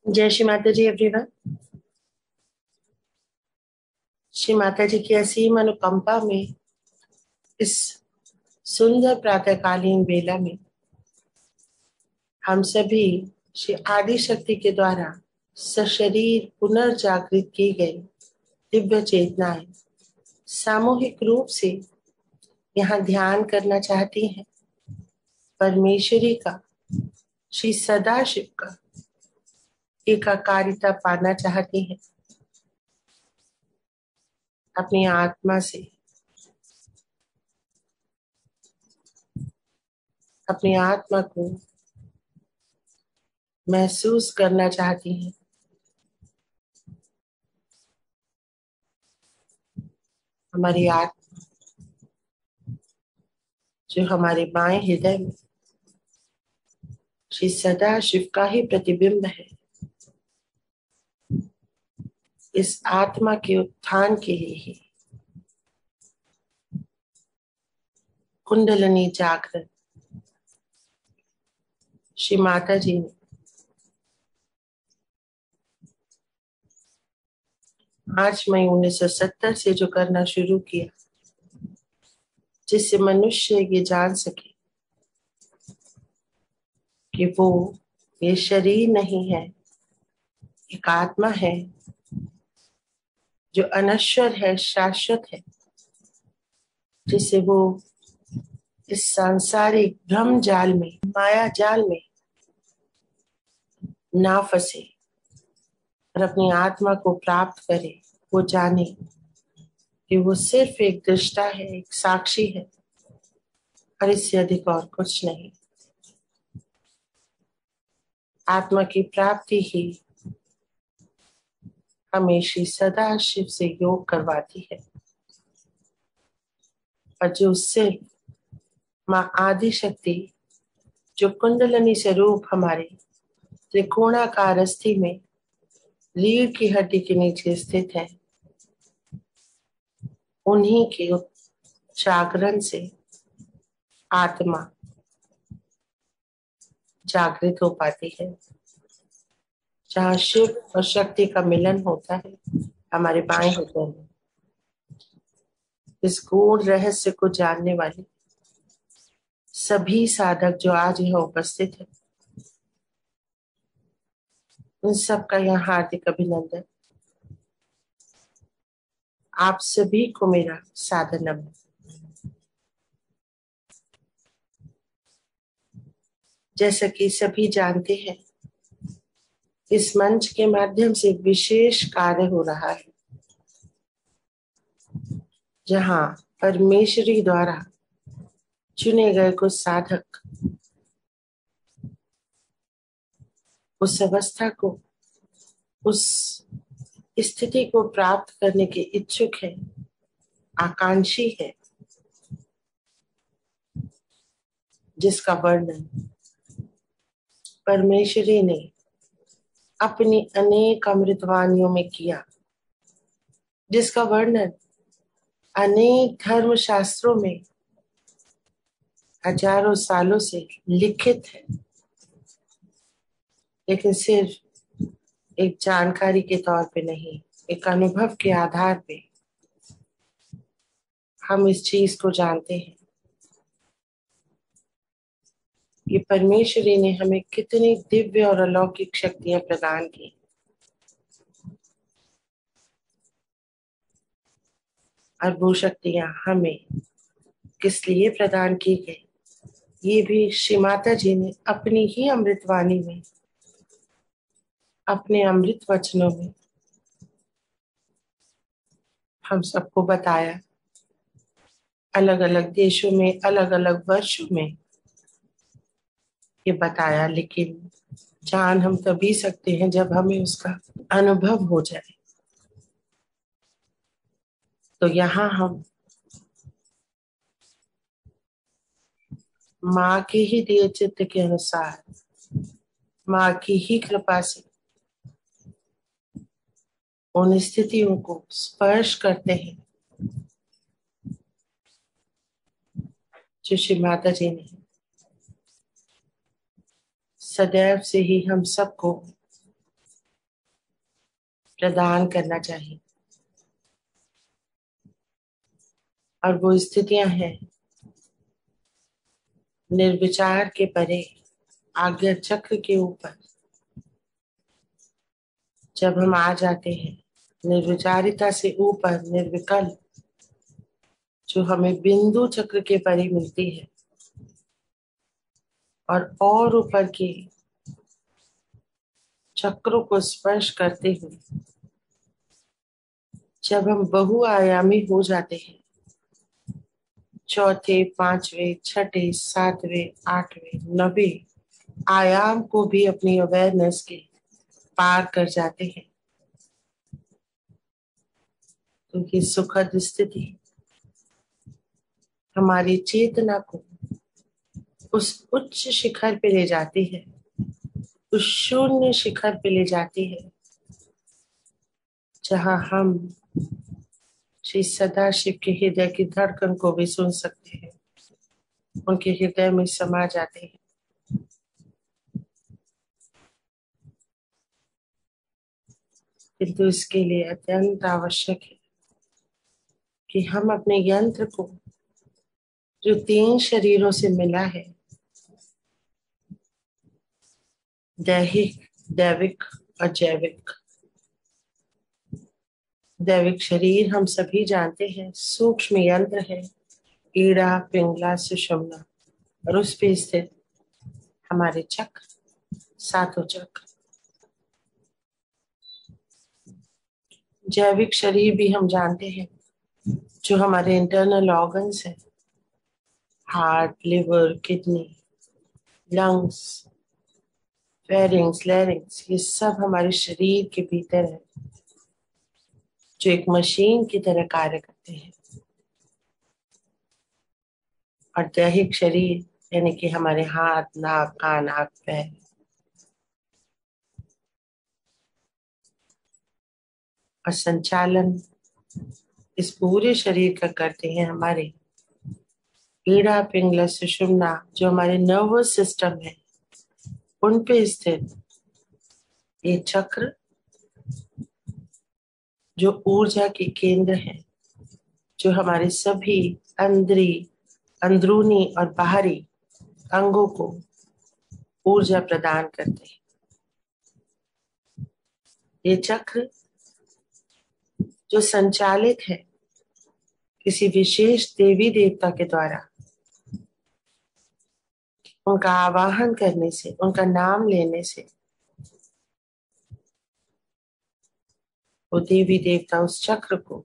जय श्री माता जी एवरीवन। श्री माता जी की असीम अनुकंपा में इस सुंदर प्रातःकालीन बेला में हम सभी श्री आदि शक्ति के द्वारा सशरीर पुनर्जागृत की गई दिव्य चेतनाएं सामूहिक रूप से यहाँ ध्यान करना चाहती हैं। परमेश्वरी का, श्री सदाशिव का एकाकारिता पाना चाहती हैं। अपनी आत्मा से अपनी आत्मा को महसूस करना चाहती हैं। हमारी आत्मा जो हमारे बाएं हृदय में श्री सदाशिव का ही प्रतिबिंब है, इस आत्मा के उत्थान के लिए ही कुंडलिनी जागरण श्री माता जी ने 5 मई 1970 से जो करना शुरू किया, जिससे मनुष्य ये जान सके कि वो ये शरीर नहीं है, एक आत्मा है जो अनश्वर है, शाश्वत है, जिसे वो इस सांसारिक भ्रम जाल में, माया जाल में ना फंसे और अपनी आत्मा को प्राप्त करे। वो जाने कि वो सिर्फ एक दृष्टा है, एक साक्षी है और इससे अधिक और कुछ नहीं। आत्मा की प्राप्ति ही हमें श्री सदाशिव से योग करवाती है और जो सिर्फ माँ आदि शक्ति, जो कुंडलिनी स्वरूप हमारे त्रिकोणाकार अस्थि में रीढ़ की हड्डी के नीचे स्थित है, उन्हीं के जागरण से आत्मा जागृत हो पाती है। जहाँ शिव और शक्ति का मिलन होता है, हमारे बाएं हृदय में, इस गूढ़ रहस्य को जानने वाले सभी साधक जो आज यहाँ उपस्थित है, उन सबका यहाँ हार्दिक अभिनंदन। आप सभी को मेरा सादर नमन। जैसा कि सभी जानते हैं, इस मंच के माध्यम से एक विशेष कार्य हो रहा है, जहाँ परमेश्वरी द्वारा चुने गए कुछ साधक उस अवस्था को, उस स्थिति को प्राप्त करने के इच्छुक है, आकांक्षी है, जिसका वर्णन परमेश्वरी ने अपनी अनेक अमृतवाणियों में किया, जिसका वर्णन अनेक धर्म शास्त्रों में हजारों सालों से लिखित है, लेकिन सिर्फ एक जानकारी के तौर पे नहीं, एक अनुभव के आधार पे हम इस चीज को जानते हैं। ये परमेश्वरी ने हमें कितनी दिव्य और अलौकिक शक्तियां प्रदान की, और वो शक्तियां हमें किस लिए प्रदान की गई, ये भी श्री माता जी ने अपनी ही अमृतवाणी में, अपने अमृत वचनों में हम सबको बताया। अलग अलग देशों में, अलग अलग वर्षों में ये बताया, लेकिन जान हम तभी सकते हैं जब हमें उसका अनुभव हो जाए। तो यहाँ हम माँ के ही दिए चित्त के अनुसार, माँ की ही कृपा से उन स्थितियों को स्पर्श करते हैं जो श्री माता जी ने सदैव से ही हम सबको प्रदान करना चाहिए। और वो स्थितियां हैं निर्विचार के परे, आज्ञा चक्र के ऊपर जब हम आ जाते हैं, निर्विचारिता से ऊपर निर्विकल्प, जो हमें बिंदु चक्र के परे मिलती है, और ऊपर के चक्रों को स्पर्श करते हुए जब हम बहुआयामी हो जाते हैं, चौथे, पांचवे, छठे, सातवें, आठवें, नवे आयाम को भी अपनी अवेयरनेस के पार कर जाते हैं, तो ये सुखद स्थिति हमारी चेतना को उस उच्च शिखर पे ले जाती है, उस शून्य शिखर पे ले जाती है, जहां हम श्री सदाशिव के हृदय की धड़कन को भी सुन सकते हैं, उनके हृदय में समा जाते हैं। किंतु इसके लिए अत्यंत आवश्यक है कि हम अपने यंत्र को, जो 3 शरीरों से मिला है, दैहिक, दैविक और जैविक। दैविक शरीर हम सभी जानते हैं सूक्ष्म यंत्र है, ईड़ा, पिंगला, सुषुम्ना, और उस पे स्थित हमारे चक्र, सातों चक्र। जैविक शरीर भी हम जानते हैं, जो हमारे इंटरनल ऑर्गन्स हैं, heart, liver, kidney, lungs, pharynx, larynx, ये सब हमारे शरीर के भीतर है, जो एक मशीन की तरह कार्य करते हैं। और दैहिक शरीर यानी कि हमारे हाथ, नाक, कान, आंख, पैर, और संचालन इस पूरे शरीर का करते हैं हमारे ईड़ा, पिंगला, सुषुम्ना, जो हमारे नर्वस सिस्टम है, उन पे स्थित ये चक्र, जो ऊर्जा के केंद्र हैं, जो हमारे सभी अंदरूनी और बाहरी अंगों को ऊर्जा प्रदान करते हैं। ये चक्र जो संचालित है किसी विशेष देवी देवता के द्वारा, उनका आवाहन करने से, उनका नाम लेने से, वो देवी देवता उस चक्र को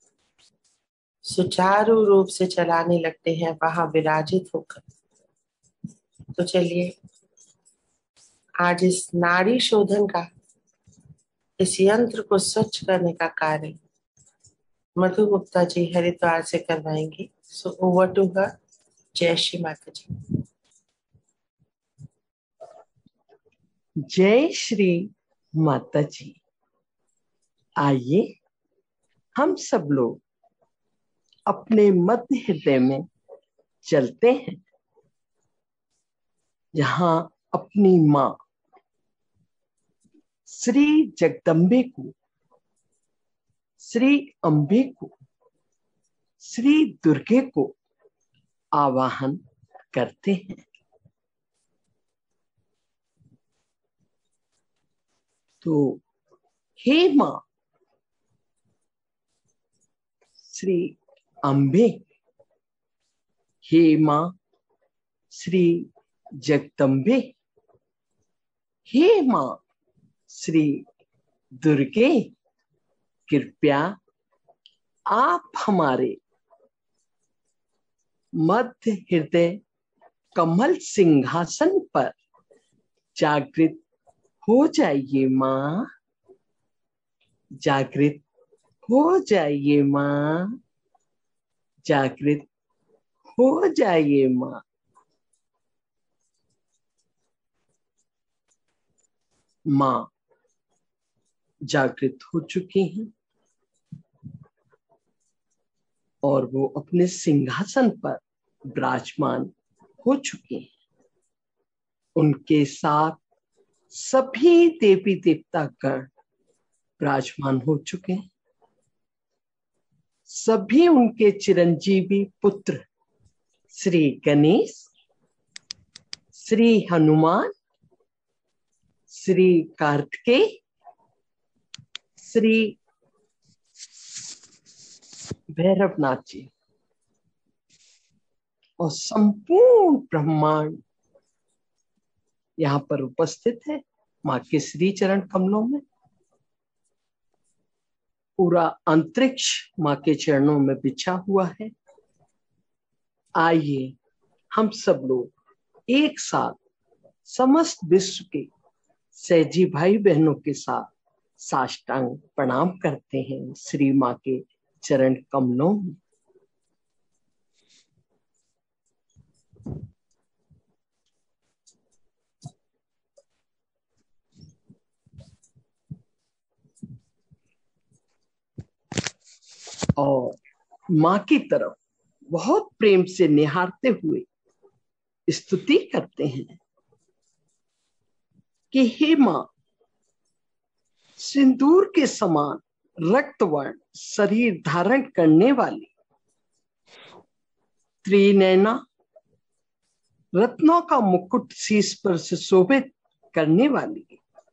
सुचारू रूप से चलाने लगते हैं, वहां विराजित होकर। तो चलिए आज इस नाड़ी शोधन का, इस यंत्र को स्वच्छ करने का कार्य मधु गुप्ता जी हरिद्वार से करवाएंगी। So over to her. जय श्री माता जी। जय श्री माता जी। आइए हम सब लोग अपने मध्य हृदय में चलते हैं, जहां अपनी माँ श्री जगदम्बे को, श्री अम्बे को, श्री दुर्गे को आवाहन करते हैं। तो हे माँ श्री अम्बे, हे माँ श्री जगदम्बे, हे माँ श्री दुर्गे, कृपया आप हमारे मध्य हृदय कमल सिंहासन पर जागृत हो जाइए माँ, जागृत हो जाइए माँ, जागृत हो जाइए माँ। माँ जागृत हो चुकी हैं और वो अपने सिंहासन पर विराजमान हो चुके हैं। उनके साथ सभी देवी देवता गण विराजमान हो चुके हैं। सभी उनके चिरंजीवी पुत्र श्री गणेश, श्री हनुमान, श्री कार्तिकेय, श्री भैरवनाथ जी और संपूर्ण ब्रह्मांड यहाँ पर उपस्थित है माँ के श्री चरण कमलों में। पूरा अंतरिक्ष माँ के चरणों में बिछा हुआ है। आइए हम सब लोग एक साथ समस्त विश्व के सहजी भाई बहनों के साथ साष्टांग प्रणाम करते हैं श्री माँ के चरण कमलों में। और माँ की तरफ बहुत प्रेम से निहारते हुए स्तुति करते हैं कि हे माँ, सिंदूर के समान रक्तवर्ण शरीर धारण करने वाली, त्रिनयना, रत्नों का मुकुट शीश पर सुशोभित करने वाली,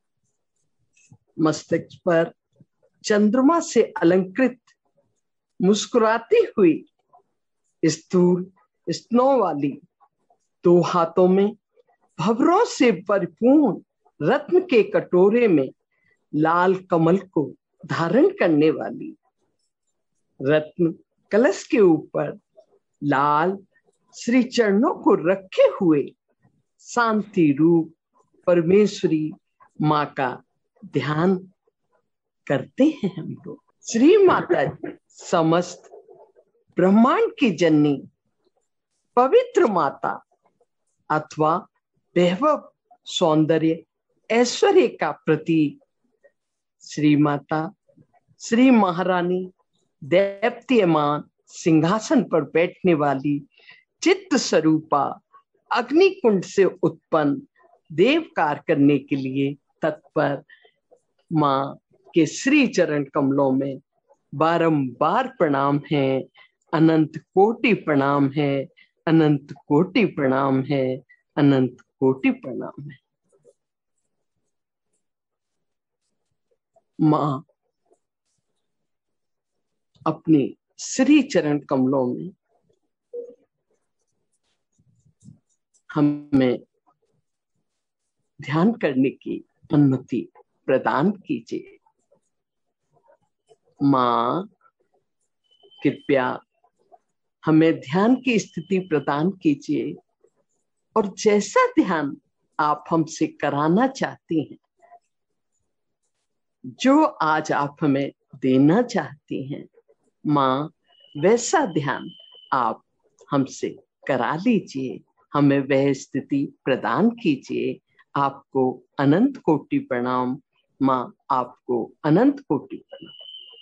मस्तक पर चंद्रमा से अलंकृत मुस्कुराती हुई स्थूल स्तनों वाली, दो हाथों में भंवरों से परिपूर्ण रत्न के कटोरे में लाल कमल को धारण करने वाली, रत्न कलश के ऊपर लाल श्री चरणों को रखे हुए शांति रूप परमेश्वरी माँ का ध्यान करते हैं हम लोग। श्री माता जी समस्त ब्रह्मांड की जननी, पवित्र माता अथवा वैभव, सौंदर्य, ऐश्वर्य का प्रतीक श्री माता, श्री महारानी, दैप्यमान सिंहासन पर बैठने वाली चित्त स्वरूपा, अग्निकुंड से उत्पन्न देवकार करने के लिए तत्पर माँ के श्री चरण कमलों में बारंबार प्रणाम है, अनंत कोटि प्रणाम है, अनंत कोटि प्रणाम है, अनंत कोटि प्रणाम है। माँ अपने श्री चरण कमलों में हमें ध्यान करने की अनुमति प्रदान कीजिए। माँ कृपया हमें ध्यान की स्थिति प्रदान कीजिए और जैसा ध्यान आप हमसे कराना चाहती हैं, जो आज आप हमें देना चाहती हैं, माँ वैसा ध्यान आप हमसे करा लीजिए, हमें वह स्थिति प्रदान कीजिए। आपको अनंत कोटि प्रणाम माँ, आपको अनंत कोटि प्रणाम।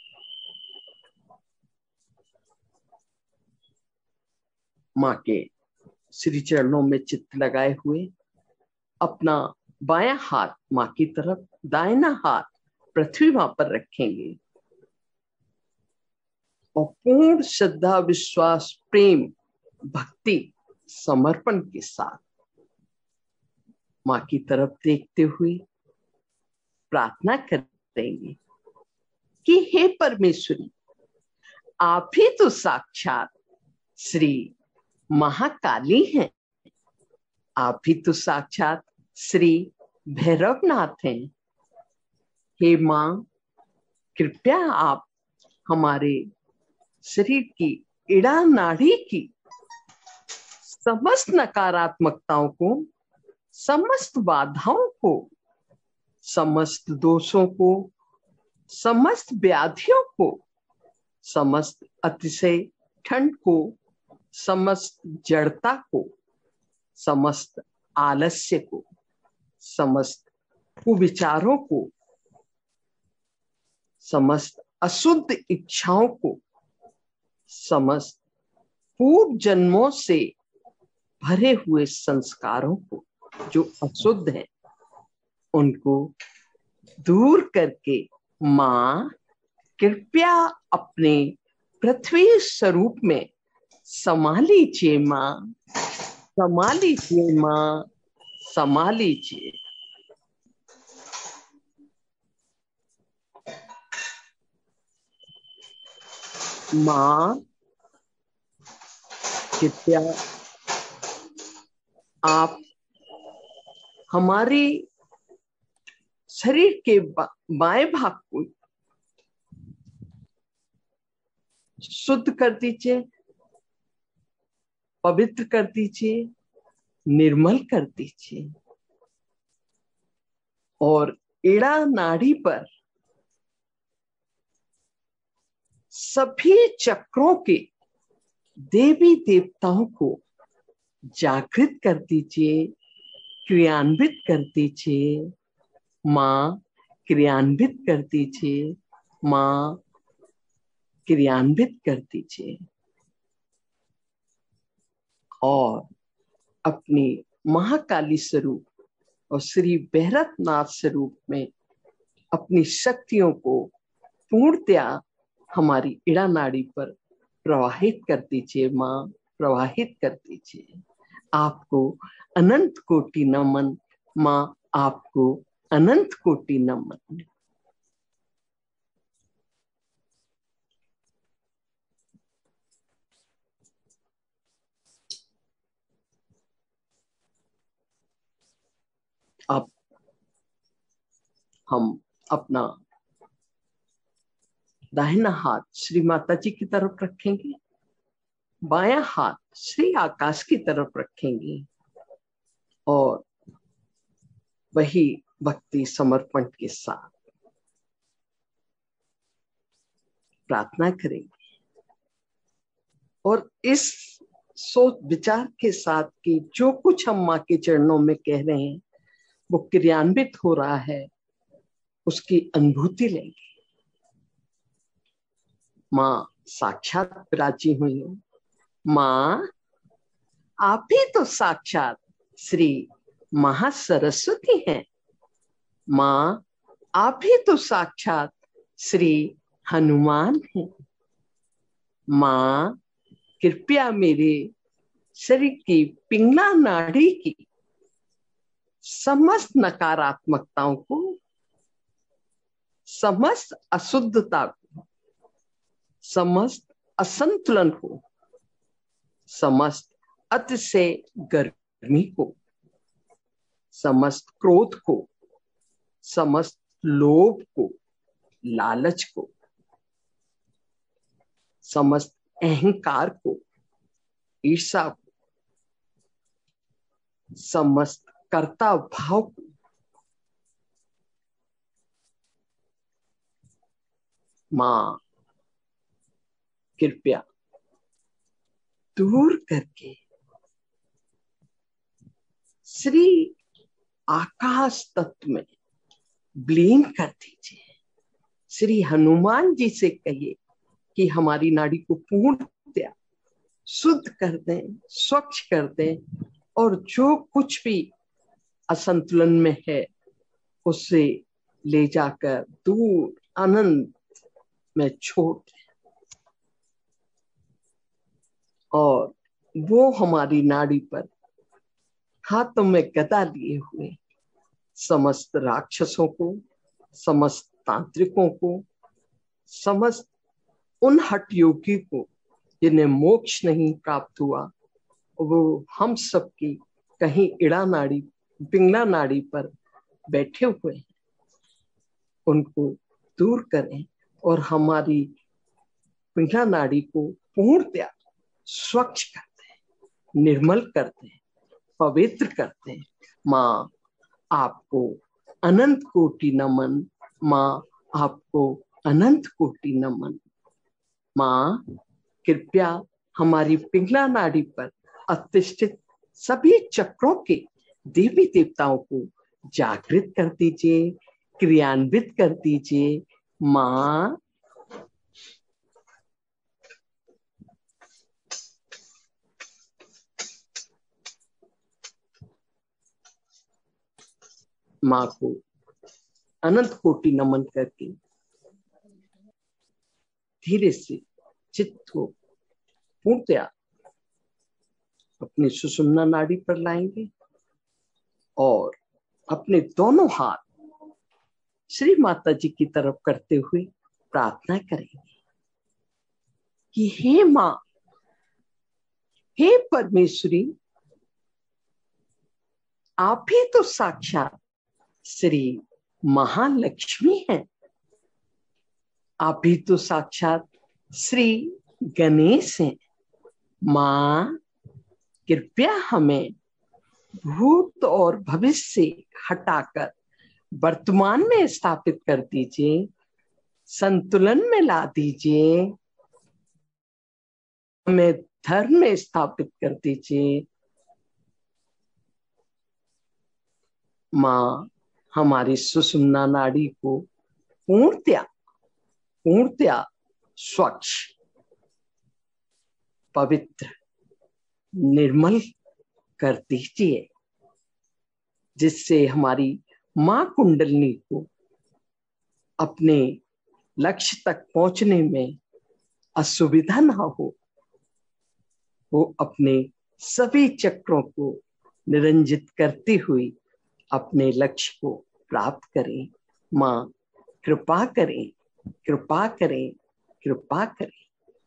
माँ के श्री चरणों में चित्त लगाए हुए अपना बायां हाथ माँ की तरफ, दाहिना हाथ पृथ्वी माँ पर रखेंगे और पूर्ण श्रद्धा, विश्वास, प्रेम, भक्ति, समर्पण के साथ माँ की तरफ देखते हुए प्रार्थना करेंगे कि हे परमेश्वरी, आप ही तो साक्षात श्री महाकाली हैं, आप ही तो साक्षात श्री भैरवनाथ हैं। हे माँ, कृपया आप हमारे शरीर की इड़ा नाड़ी की समस्त नकारात्मकताओं को, समस्त बाधाओं को, समस्त दोषों को, समस्त व्याधियों को, समस्त अतिशय ठंड को, समस्त जड़ता को, समस्त आलस्य को, समस्त कुविचारों को, समस्त अशुद्ध इच्छाओं को, समस्त पूर्व जन्मों से भरे हुए संस्कारों को जो अशुद्ध हैं, उनको दूर करके माँ कृपया अपने पृथ्वी स्वरूप में समा लीजिए माँ, समा लीजिए माँ, समा लीजिए। माँ कृपया आप हमारी शरीर के बाएं भाग को शुद्ध कर दीजिए, पवित्र कर दीजिए, निर्मल कर दीजिए और इड़ा नाड़ी पर सभी चक्रों के देवी देवताओं को जागृत कर दीजिए, क्रियान्वित कर दीजिए माँ, क्रियान्वित कर दीजिए माँ, क्रियान्वित कर दीजिए। और अपनी महाकाली स्वरूप और श्री भैरवनाथ स्वरूप में अपनी शक्तियों को पूर्णतया हमारी इड़ा नाड़ी पर प्रवाहित कर दीजिए माँ, प्रवाहित कर दीजिए। आपको अनंत कोटि नमन माँ, आपको अनंत कोटि नमन। अब हम अपना दाहिना हाथ श्री माता जी की तरफ रखेंगे, बायां हाथ श्री आकाश की तरफ रखेंगे और वही भक्ति समर्पण के साथ प्रार्थना करेंगे और इस सोच विचार के साथ कि जो कुछ हम माँ के चरणों में कह रहे हैं वो क्रियान्वित हो रहा है, उसकी अनुभूति लेंगे। माँ साक्षात विराजी हुई है। माँ आप ही तो साक्षात श्री महासरस्वती हैं। माँ आप ही तो साक्षात श्री हनुमान हैं। माँ कृपया मेरे शरीर की पिंगला नाड़ी की समस्त नकारात्मकताओं को, समस्त अशुद्धता को, समस्त असंतुलन को, समस्त अतिशय गर्मी को, समस्त क्रोध को, समस्त लोभ को, लालच को, समस्त अहंकार को, ईर्षा को, समस्त कर्ता भाव को माँ कृपया दूर करके श्री आकाश तत्व में विलीन कर दीजिए। श्री हनुमान जी से कहिए कि हमारी नाड़ी को पूर्णतया शुद्ध कर दें, स्वच्छ कर दें और जो कुछ भी असंतुलन में है उसे ले जाकर दूर आनंद में छोड़ दें और वो हमारी नाड़ी पर हाथों में गदा लिए हुए समस्त राक्षसों को, समस्त तांत्रिकों को, समस्त उन हठ योगी को जिन्हें मोक्ष नहीं प्राप्त हुआ, वो हम सब की कहीं इड़ा नाड़ी, पिंगला नाड़ी पर बैठे हुए हैं, उनको दूर करें और हमारी पिंगला नाड़ी को पूर्णतया स्वच्छ कर दें, निर्मल कर दें, पवित्र कर दें। माँ आपको अनंत कोटि नमन। माँ आपको अनंत कोटि नमन। माँ कृपया हमारी पिंगला नाड़ी पर अधिष्ठित सभी चक्रों के देवी देवताओं को जागृत कर दीजिए, क्रियान्वित कर दीजिए। माँ माँ को अनंत कोटि नमन करके धीरे से चित्त को पूर्णतया अपनी सुषुम्ना नाड़ी पर लाएंगे और अपने दोनों हाथ श्री माता जी की तरफ करते हुए प्रार्थना करेंगे कि हे मां, हे परमेश्वरी, आप ही तो साक्षात श्री महालक्ष्मी हैं। आप ही तो साक्षात श्री गणेश हैं। मां, कृपया हमें भूत और भविष्य से हटाकर वर्तमान में स्थापित कर दीजिए, संतुलन में ला दीजिए, हमें धर्म में स्थापित कर दीजिए। मां, हमारी सुषुम्ना नाड़ी को पूर्णतया स्वच्छ, पवित्र, निर्मल कर दीजिए, जिससे हमारी मां कुंडलिनी को अपने लक्ष्य तक पहुंचने में असुविधा ना हो। वो अपने सभी चक्रों को निरंजित करती हुई अपने लक्ष्य को प्राप्त करें। मां, कृपा करें, कृपा करें, कृपा करें।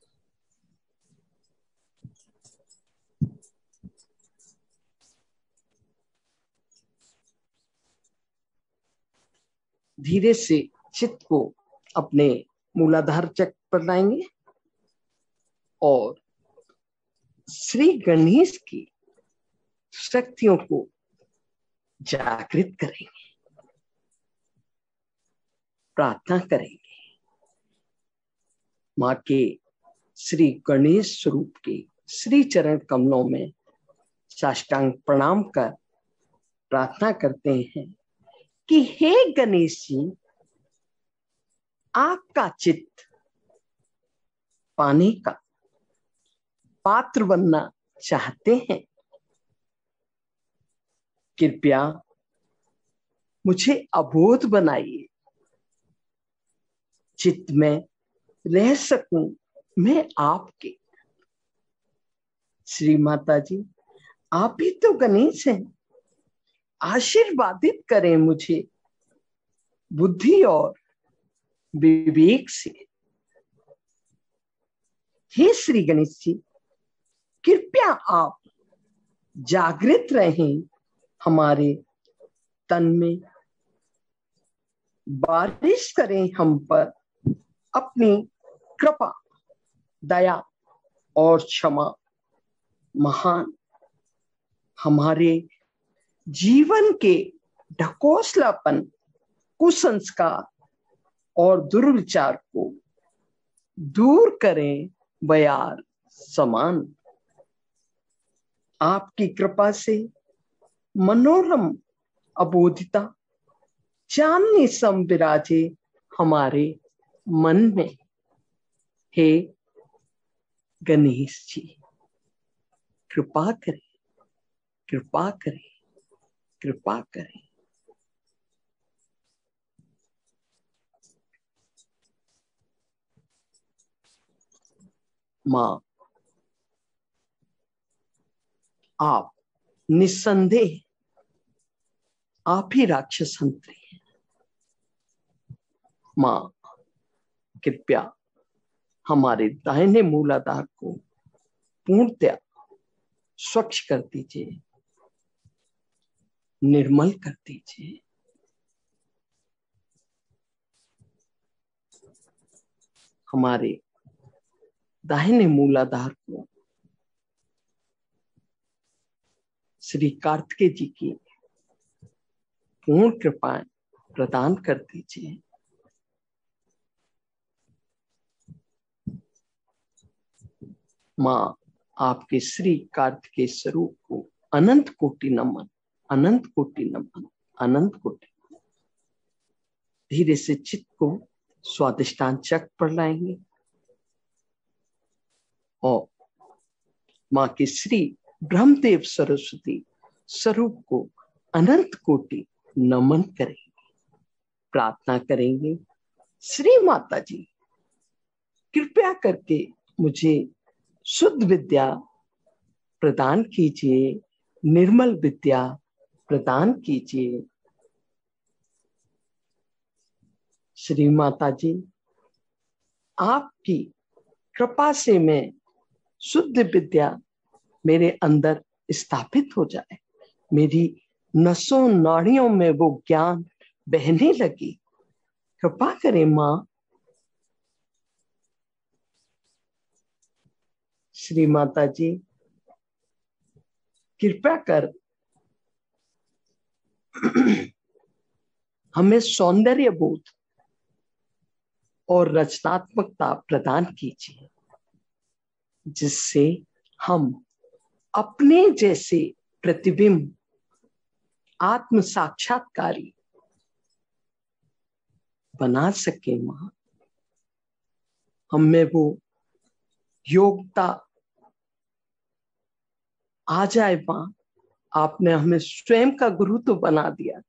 धीरे से चित्त को अपने मूलाधार चक्र पर लाएंगे और श्री गणेश की शक्तियों को जागृत करेंगे, प्रार्थना करेंगे। मां के श्री गणेश स्वरूप के श्री चरण कमलों में साष्टांग प्रणाम कर प्रार्थना करते हैं कि हे गणेश जी, आपका चित्त पाने का पात्र बनना चाहते हैं। कृपया मुझे अबोध बनाइए, चित्त में रह सकूं मैं आपके। श्री माता जी, आप ही तो गणेश हैं, आशीर्वादित करें मुझे बुद्धि और विवेक से। हे श्री गणेश जी, कृपया आप जागृत रहें, हमारे तन में बारिश करें हम पर अपनी कृपा, दया और क्षमा। महान हमारे जीवन के ढकोसलापन, कुसंस्कार और दुर्विचार को दूर करें बयार समान। आपकी कृपा से मनोरम अबोधिता चांदनी सम विराजे हमारे मन में। हे गणेश जी, कृपा करें, कृपा करें, कृपा करें। मां, आप निस्संदेह आप ही राक्षस हंत्री हैं। मां, कृपया हमारे दाहिने मूलाधार को पूर्णतया स्वच्छ कर दीजिए, निर्मल कर दीजिए। हमारे दाहिने मूलाधार को श्री कार्तिकेय जी की पूर्ण कृपाएं प्रदान कर दीजिए। मां, आपके श्री कार्तिकेय स्वरूप को अनंत कोटि नमन, अनंत कोटि नमन, अनंत कोटि। धीरे से चित्त को स्वादिष्टान चक्र पर लाएंगे और मां के श्री ब्रह्मदेव सरस्वती स्वरूप को अनंत कोटि नमन करेंगे, प्रार्थना करेंगे। श्री माता जी, कृपया करके मुझे शुद्ध विद्या प्रदान कीजिए, निर्मल विद्या प्रदान कीजिए। श्री माता जी, आपकी कृपा से मैं शुद्ध विद्या मेरे अंदर स्थापित हो जाए, मेरी नसों नाड़ियों में वो ज्ञान बहने लगी। कृपा करें माँ। श्री माता जी, कृपया कर हमें सौंदर्य बोध और रचनात्मकता प्रदान कीजिए, जिससे हम अपने जैसे प्रतिबिंब आत्म साक्षात्कारी बना सके। माँ, हम में वो योग्यता आ जाए। माँ, आपने हमें स्वयं का गुरु तो बना दिया,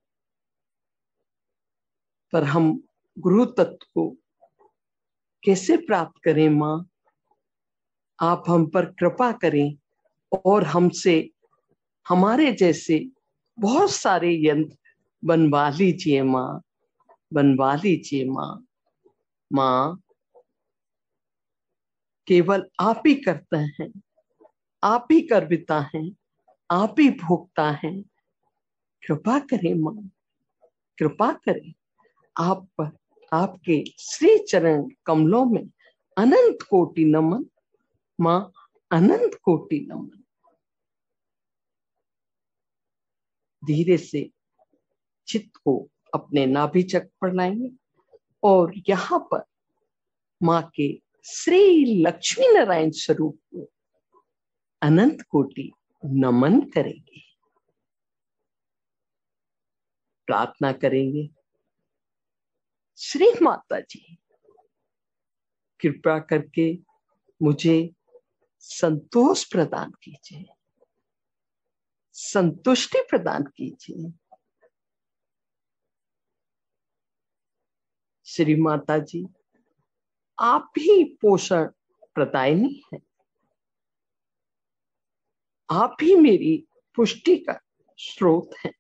पर हम गुरु तत्व को कैसे प्राप्त करें? माँ, आप हम पर कृपा करें और हमसे हमारे जैसे बहुत सारे यंत्र बनवा लीजिए। माँ, बनवा लीजिए। माँ, माँ, केवल आप ही करते हैं, आप ही कर्विता हैं, आप ही भोगता है। कृपा करें माँ, कृपा करें। आप पर, आपके श्री चरण कमलों में अनंत कोटि नमन। माँ, अनंत कोटि नमन। धीरे से चित्त को अपने नाभि चक्र पर लाएंगे और यहाँ पर माँ के श्री लक्ष्मी नारायण स्वरूप को अनंत कोटि नमन करेंगे, प्रार्थना करेंगे। श्री माता जी, कृपया करके मुझे संतोष प्रदान कीजिए, संतुष्टि प्रदान कीजिए। श्री माता जी, आप ही पोषण प्रदायिनी है, आप ही मेरी पुष्टि का स्रोत है।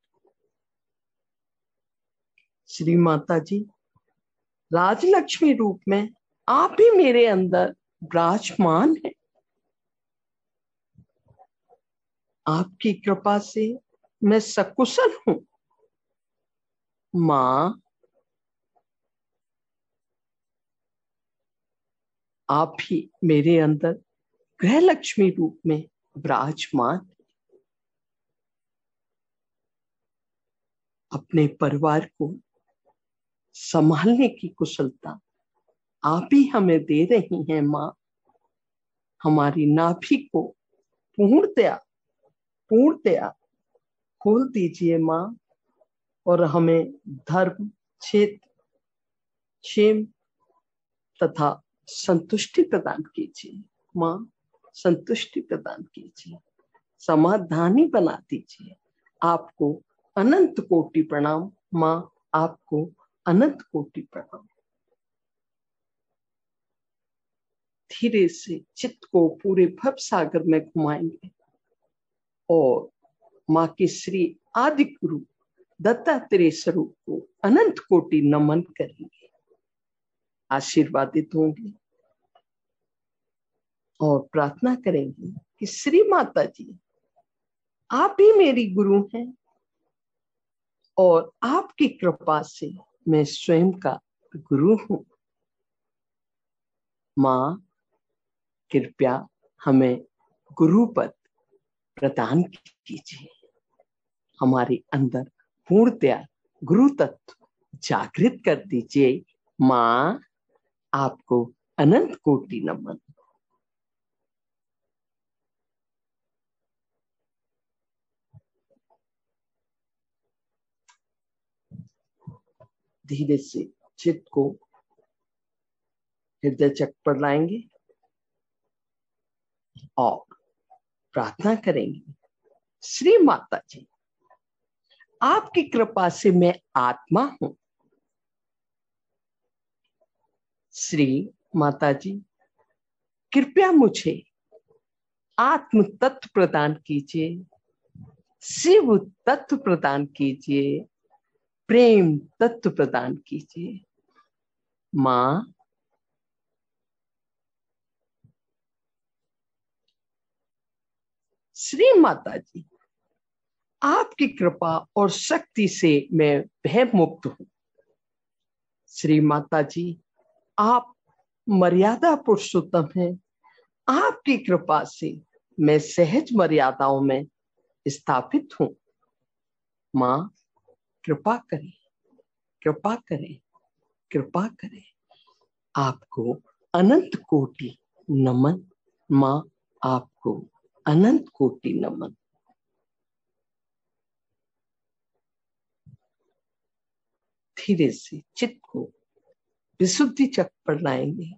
श्री माता जी, राजलक्ष्मी रूप में आप ही मेरे अंदर विराजमान है। आपकी कृपा से मैं सकुशल हूं। माँ, आप ही मेरे अंदर गृह लक्ष्मी रूप में विराजमान। अपने परिवार को संभालने की कुशलता आप ही हमें दे रही हैं। माँ, हमारी नाभि को पूर्णतया खोल दीजिए माँ, और हमें धर्म, क्षेत्र, क्षेम तथा संतुष्टि प्रदान कीजिए। माँ, संतुष्टि प्रदान कीजिए, समाधानी बना दीजिए। आपको अनंत कोटि प्रणाम। माँ, आपको अनंत कोटि प्रणाम। धीरे से चित्त को पूरे भव सागर में घुमाएंगे और माँ के श्री आदि गुरु दत्तात्रेय स्वरूप को अनंत कोटि नमन करेंगे, आशीर्वादित होंगे और प्रार्थना करेंगे कि श्री माता जी, आप ही मेरी गुरु हैं और आपकी कृपा से मैं स्वयं का गुरु हूं। माँ, कृपया हमें गुरु पद प्रदान कीजिए। हमारे अंदर पूर्णतया गुरु तत्व जागृत कर दीजिए। माँ, आपको अनंत कोटि नमन। धीरे से चित्त को हृदय चक्र पर लाएंगे और प्रार्थना करेंगे। श्री माता जी, आपकी कृपा से मैं आत्मा हूं। श्री माता जी, कृपया मुझे आत्म तत्व प्रदान कीजिए, शिव तत्व प्रदान कीजिए, प्रेम तत्व प्रदान कीजिए। माँ, श्री माता जी, आपकी कृपा और शक्ति से मैं भय मुक्त हूं। श्री माता जी, आप मर्यादा पुरुषोत्तम हैं। आपकी कृपा से मैं सहज मर्यादाओं में स्थापित हूं। माँ, कृपा करें, कृपा करें, कृपा करें। आपको अनंत कोटि नमन। माँ, आपको अनंत कोटि नमन। धीरे से चित्त को विशुद्धि चक्र पर लाएंगे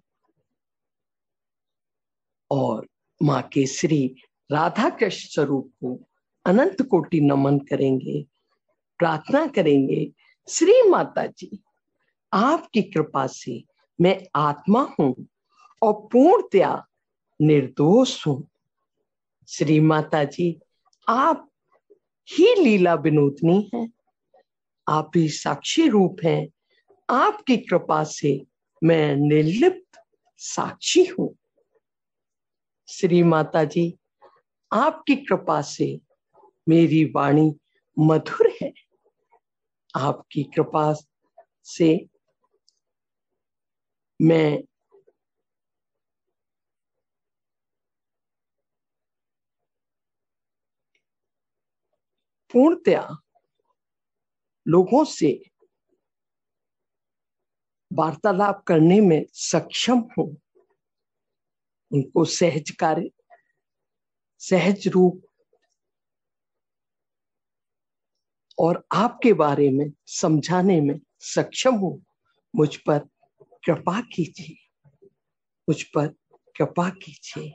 और माँ के श्री राधा कृष्ण स्वरूप को अनंत कोटि नमन करेंगे, प्रार्थना करेंगे। श्री माता जी, आपकी कृपा से मैं आत्मा हूं और पूर्णतया निर्दोष हूं। श्री माता जी, आप ही लीला विनोदनी हैं, आप ही साक्षी रूप हैं। आपकी कृपा से मैं निर्लिप्त साक्षी हूं। श्री माता जी, आपकी कृपा से मेरी वाणी मधुर है। आपकी कृपा से मैं पूर्णतया लोगों से वार्तालाप करने में सक्षम हूं। उनको सहज कार्य, सहज रूप और आपके बारे में समझाने में सक्षम हूं। मुझ पर कृपा कीजिए, मुझ पर कृपा कीजिए।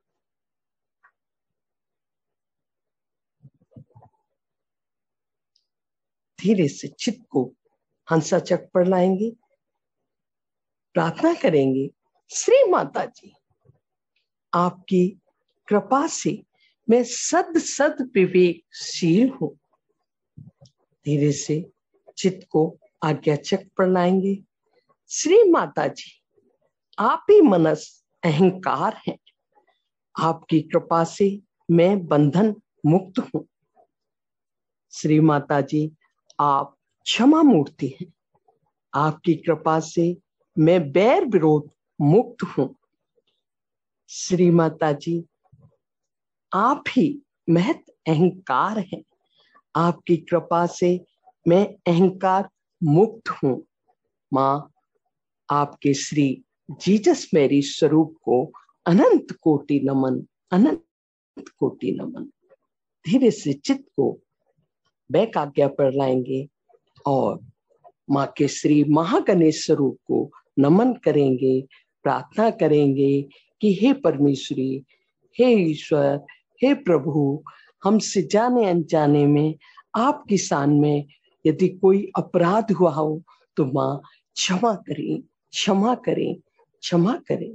धीरे से चित्त को हंसा चक्र पर लाएंगे, प्रार्थना करेंगे। श्री माता जी, आपकी कृपा से मैं सद सद विवेकशील हूं। धीरे से चित्त को आज्ञा चक्र पर लाएंगे। श्री माता जी, आप ही मनस अहंकार हैं। आपकी कृपा से मैं बंधन मुक्त हूं। श्री माता जी, आप क्षमा मूर्ति हैं। आपकी कृपा से मैं बैर विरोध मुक्त हूं। श्री माता जी, आप ही महत अहंकार हैं। आपकी कृपा से मैं अहंकार मुक्त हूं। माँ, आपके श्री जीसस मैरी स्वरूप को अनंत कोटि नमन, अनंत कोटि नमन। धीरे से चित्त को बैक आज्ञा पर लाएंगे और माँ के श्री महागणेश स्वरूप को नमन करेंगे, प्रार्थना करेंगे कि हे परमेश्वरी, हे ईश्वर, हे प्रभु, हमसे जाने अनजाने में आपकी शान में यदि कोई अपराध हुआ हो तो माँ क्षमा करें, क्षमा करें, क्षमा करें।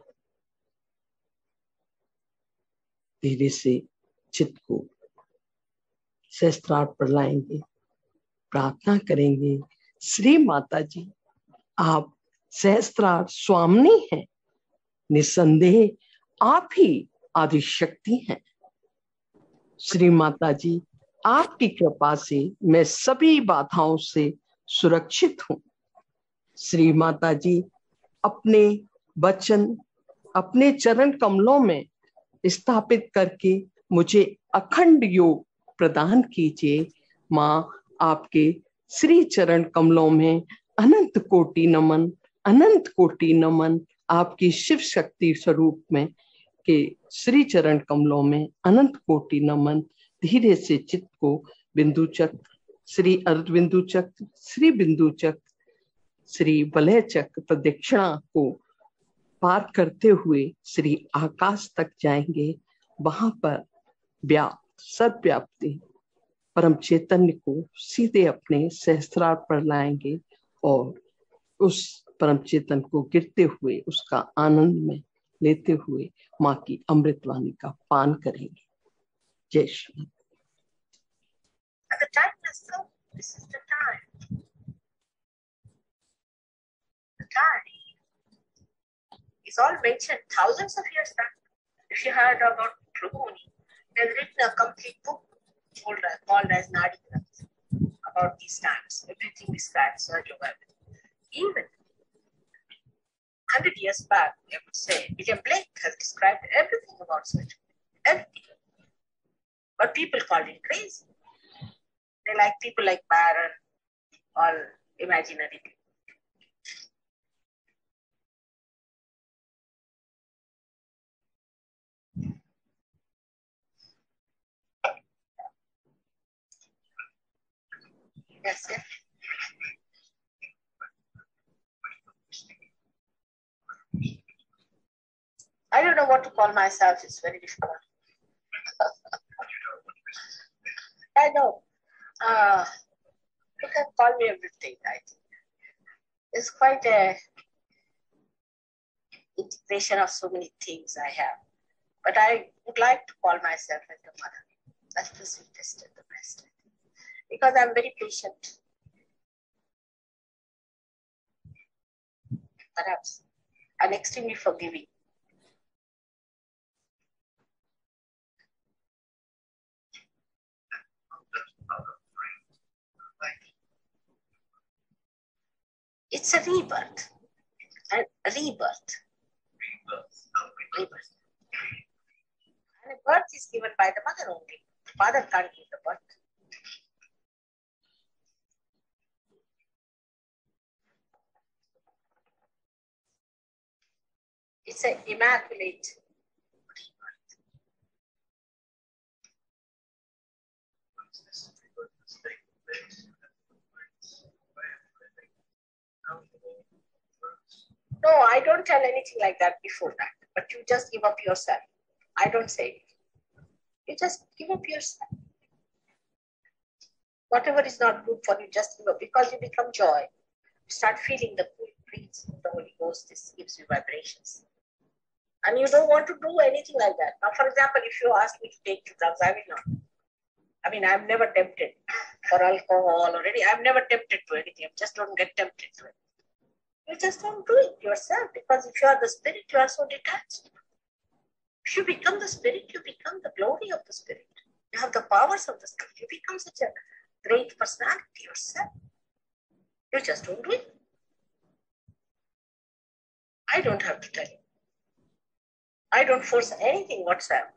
धीरे से चित्त को सहस्त्रार्थ पर लाएंगे, प्रार्थना करेंगे। श्री माता जी, आप सहस्त्रार्थ स्वामिनी हैं। निसंदेह आप ही आदि शक्ति हैं। श्री माता जी, आपकी कृपा से मैं सभी बाधाओं से सुरक्षित हूं। श्री माता जी, अपने वचन अपने चरण कमलों में स्थापित करके मुझे अखंड योग प्रदान कीजिए। माँ, आपके श्री चरण कमलों में अनंत कोटि नमन, अनंत कोटि नमन। आपकी शिव शक्ति स्वरूप में के श्री चरण कमलों में अनंत कोटि नमन। धीरे से चित्त को बिंदु चक्र, श्री अर्ध बिंदु चक्र, श्री बिंदु चक्र, श्री वलय चक्र प्रदक्षिणा को पार करते हुए श्री आकाश तक जाएंगे। वहां पर व्याप्त सर्वव्याप्ति परम चैतन्य को सीधे अपने सहस्त्रार पर लाएंगे और उस परम चेतन को गिरते हुए उसका आनंद में लेते हुए माँ की अमृतवाणी का पान करेंगे। जय Shri. The time has come. This is the time. The time is all mentioned thousands of years back. If you heard about Prabhupada, he has written a complete book called as Nadi Granth about these times. Everything describes Sahaja Yoga. Even 100 years back, I would say, William Blake has described everything about Sahaja Yoga. Everything. But people called it crazy. They like people like Baron, all imaginary people. Yes, yes. I don't know what to call myself. It's very difficult. I know. You can call me everything, I think. It's quite a integration of so many things I have. But I would like to call myself as the mother. That's the sweetest and the best. Because I'm very patient. Perhaps. And extremely forgiving. It's a rebirth. A rebirth. Rebirth. And a birth is given by the mother only. The father can't give the birth. It's an immaculate rebirth. No, I don't tell anything like that before that. But you just give up yourself. I don't say it. You just give up yourself. Whatever is not good for you, just give up. Because you become joy. You start feeling the cool breeze of the Holy Ghost. This gives you vibrations. And you don't want to do anything like that. Now, for example, if you ask me to take drugs, I will not. I mean, I'm never tempted for alcohol or anything. I'm never tempted to anything. I just don't get tempted to it. You just don't do it yourself, because if you are the spirit, you are so detached. If you become the spirit, you become the glory of the spirit. You have the powers of the spirit. You become such a great personality yourself. You just don't do it. I don't have to tell you. I don't force anything whatsoever.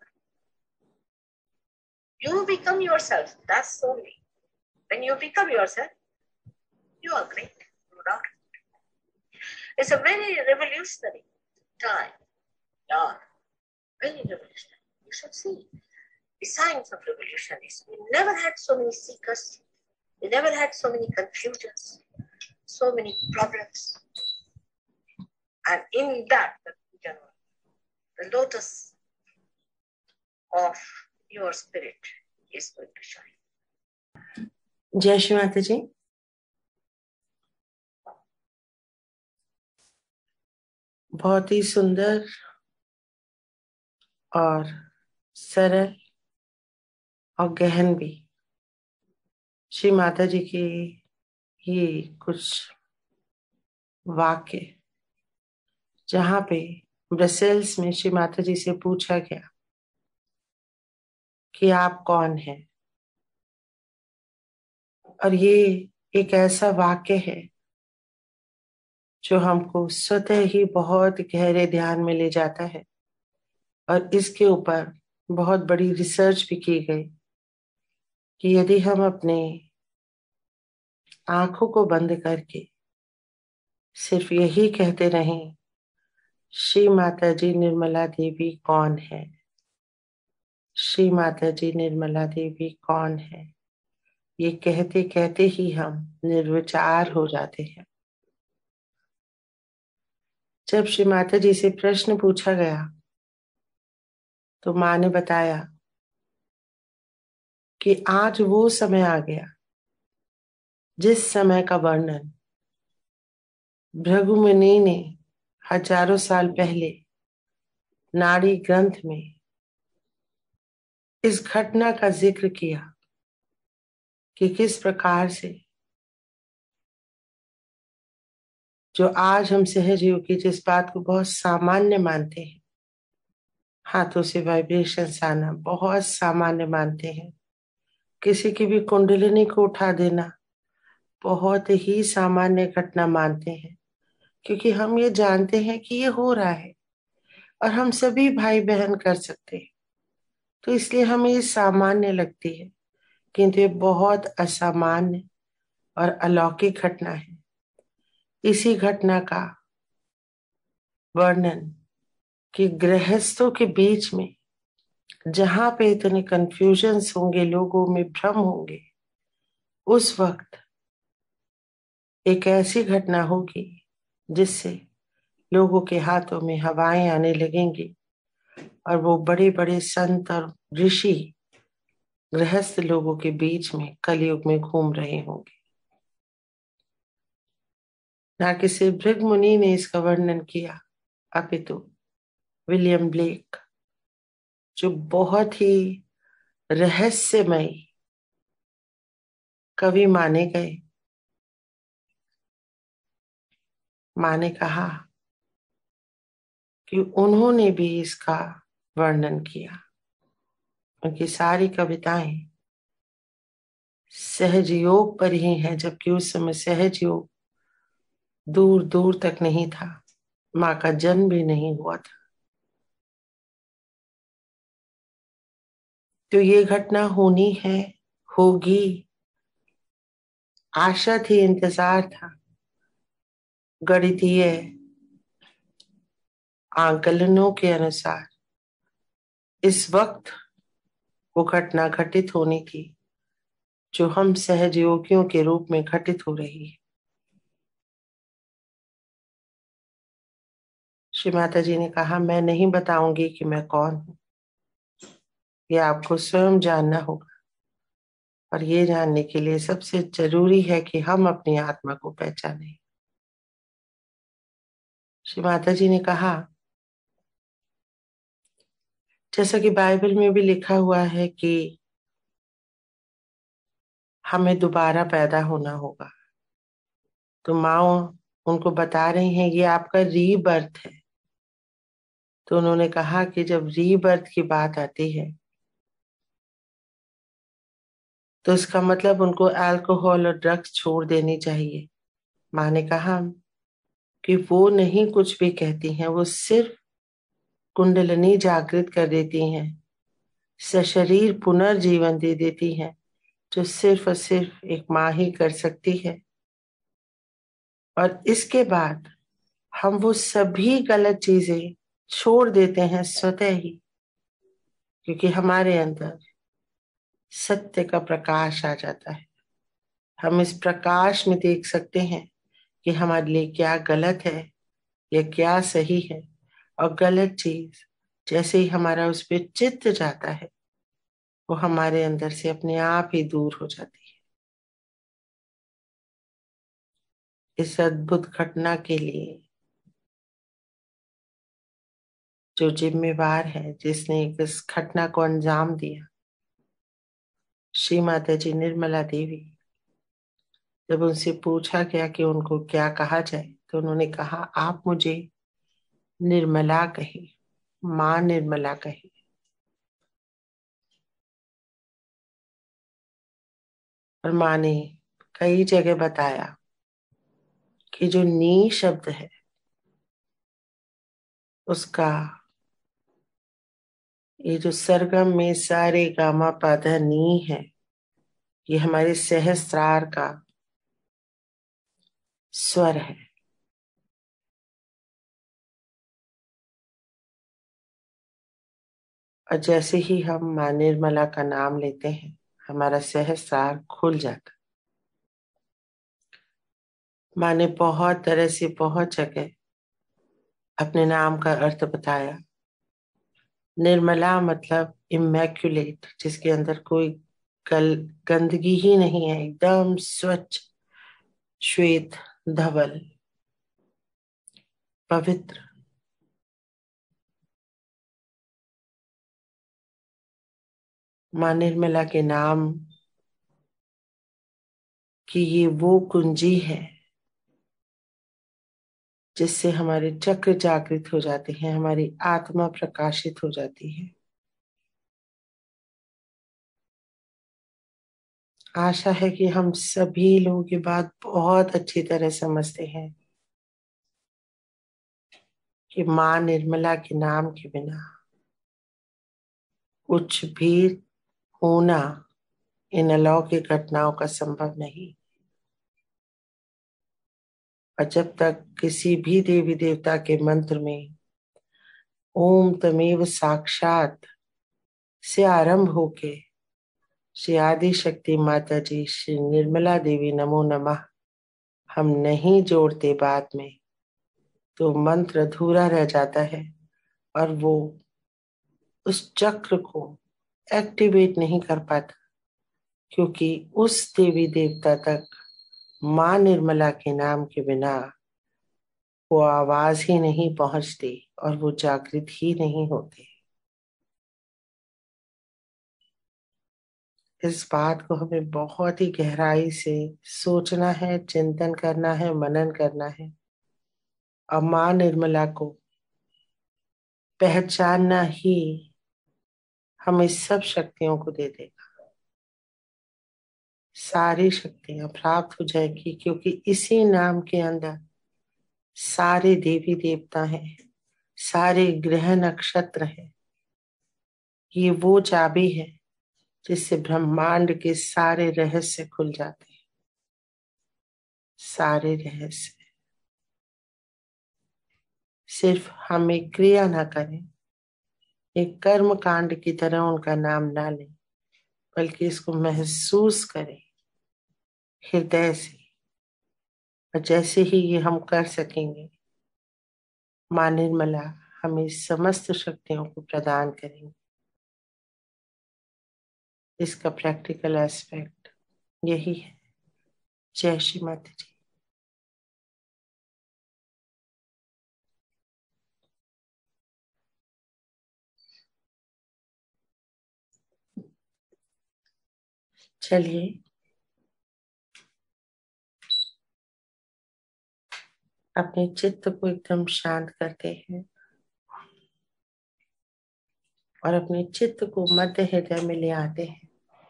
You become yourself. That's only. When you become yourself, you are great, no doubt. It's a very revolutionary time. Yeah, very revolutionary. You should see the signs of revolution is we never had so many seekers. We never had so many confusions, so many problems. And in that, the lotus of your spirit is going to shine. जय श्री माता जी। बहुत ही सुंदर और सरल और गहन भी श्री माता जी के ये कुछ वाक्य, जहाँ पे ब्रसेल्स में श्री माता जी से पूछा गया कि आप कौन हैं, और ये एक ऐसा वाक्य है जो हमको स्वतः ही बहुत गहरे ध्यान में ले जाता है। और इसके ऊपर बहुत बड़ी रिसर्च भी की गई कि यदि हम अपने आंखों को बंद करके सिर्फ यही कहते रहें, श्री माता जी निर्मला देवी कौन है, श्री माता जी निर्मला देवी कौन है, ये कहते कहते ही हम निर्विचार हो जाते हैं। जब श्री माता जी से प्रश्न पूछा गया तो माँ ने बताया कि आज वो समय आ गया जिस समय का वर्णन भृगुमुनि ने हजारों साल पहले नाड़ी ग्रंथ में इस घटना का जिक्र किया कि किस प्रकार से जो आज हम सहज योगी जिस बात को बहुत सामान्य मानते हैं, हाथों से वाइब्रेशंस आना बहुत सामान्य मानते हैं, किसी की भी कुंडलिनी को उठा देना बहुत ही सामान्य घटना मानते हैं, क्योंकि हम ये जानते हैं कि ये हो रहा है और हम सभी भाई बहन कर सकते हैं, तो इसलिए हमें ये सामान्य लगती है, किंतु ये बहुत असामान्य और अलौकिक घटना है। इसी घटना का वर्णन कि गृहस्थों के बीच में जहां पे इतने कंफ्यूजन्स होंगे, लोगों में भ्रम होंगे, उस वक्त एक ऐसी घटना होगी जिससे लोगों के हाथों में हवाएं आने लगेंगी और वो बड़े बड़े संत और ऋषि गृहस्थ लोगों के बीच में कलयुग में घूम रहे होंगे। ना कि सिर्फ भृगु ने इसका वर्णन किया, अपितु विलियम ब्लेक जो बहुत ही रहस्यमय कवि माने गए, माँ ने कहा कि उन्होंने भी इसका वर्णन किया। उनकी सारी कविताएं सहज योग पर ही हैं, जबकि उस समय सहज योग दूर दूर तक नहीं था, माँ का जन्म भी नहीं हुआ था। तो ये घटना होनी है, होगी, आशा थी, इंतजार था। गणितीय आकलनों के अनुसार इस वक्त वो घटना घटित होनी थी जो हम सहज योगियों के रूप में घटित हो रही है। श्री माता जी ने कहा, मैं नहीं बताऊंगी कि मैं कौन हूं, ये आपको स्वयं जानना होगा, और ये जानने के लिए सबसे जरूरी है कि हम अपनी आत्मा को पहचानें। श्री माता जी ने कहा, जैसा कि बाइबल में भी लिखा हुआ है कि हमें दोबारा पैदा होना होगा, तो माँ उनको बता रही हैं ये आपका रीबर्थ है। तो उन्होंने कहा कि जब रीबर्थ की बात आती है तो इसका मतलब उनको अल्कोहल और ड्रग्स छोड़ देनी चाहिए। माँ ने कहा कि वो नहीं कुछ भी कहती हैं, वो सिर्फ कुंडलिनी जागृत कर देती हैं, सशरीर पुनर्जीवन दे देती हैं, जो सिर्फ और सिर्फ एक माँ ही कर सकती है। और इसके बाद हम वो सभी गलत चीजें छोड़ देते हैं स्वतः ही, क्योंकि हमारे अंदर सत्य का प्रकाश आ जाता है। हम इस प्रकाश में देख सकते हैं कि हमारे लिए क्या गलत है या क्या सही है, और गलत चीज जैसे ही हमारा उस पर चित्त जाता है वो हमारे अंदर से अपने आप ही दूर हो जाती है। इस अद्भुत घटना के लिए जो जिम्मेवार है, जिसने इस घटना को अंजाम दिया, श्री माता जी निर्मला देवी, जब उनसे पूछा गया कि उनको क्या कहा जाए, तो उन्होंने कहा, आप मुझे निर्मला कहे, माँ निर्मला कहे। और माँ ने कई जगह बताया कि जो नी शब्द है उसका, ये जो सरगम में सारे गामा पाधा नी है, ये हमारे सहस्त्रार का स्वर है। और जैसे ही हम माँ निर्मला का नाम लेते हैं हमारा सहस्त्रार खुल जाता। माँ ने बहुत तरह से बहुत जगह अपने नाम का अर्थ बताया। निर्मला मतलब इमैक्युलेट, जिसके अंदर कोई गंदगी ही नहीं है, एकदम स्वच्छ, श्वेत, धवल। पवित्र, माँ निर्मला के नाम की ये वो कुंजी है जिससे हमारे चक्र जागृत हो जाते हैं, हमारी आत्मा प्रकाशित हो जाती है। आशा है कि हम सभी लोग ये बात बहुत अच्छी तरह समझते हैं कि माँ निर्मला के नाम के बिना कुछ भी होना इन अलौकिक घटनाओं का संभव नहीं। और जब तक किसी भी देवी देवता के मंत्र में ओम तमेव साक्षात से आरंभ होके श्री आदि शक्ति माता जी, श्री निर्मला देवी नमो नमः हम नहीं जोड़ते बाद में, तो मंत्र अधूरा रह जाता है और वो उस चक्र को एक्टिवेट नहीं कर पाता, क्योंकि उस देवी देवता तक माँ निर्मला के नाम के बिना वो आवाज ही नहीं पहुंचती और वो जागृत ही नहीं होते। इस बात को हमें बहुत ही गहराई से सोचना है, चिंतन करना है, मनन करना है और माँ निर्मला को पहचानना ही हमें सब शक्तियों को दे देगा। सारी शक्तियां प्राप्त हो जाएगी, क्योंकि इसी नाम के अंदर सारे देवी देवता हैं, सारे ग्रह नक्षत्र हैं। ये वो चाबी है जिससे ब्रह्मांड के सारे रहस्य खुल जाते हैं। सारे रहस्य सिर्फ हमें क्रिया ना करें, एक कर्म कांड की तरह उनका नाम ना लें, बल्कि इसको महसूस करें हृदय से। और जैसे ही ये हम कर सकेंगे, माँ निर्मला हमें समस्त शक्तियों को प्रदान करेंगे। इसका प्रैक्टिकल एस्पेक्ट यही है। जय श्री माता जी। चलिए अपने चित्त को एकदम शांत करते हैं और अपने चित्त को मध्य हृदय में ले आते हैं।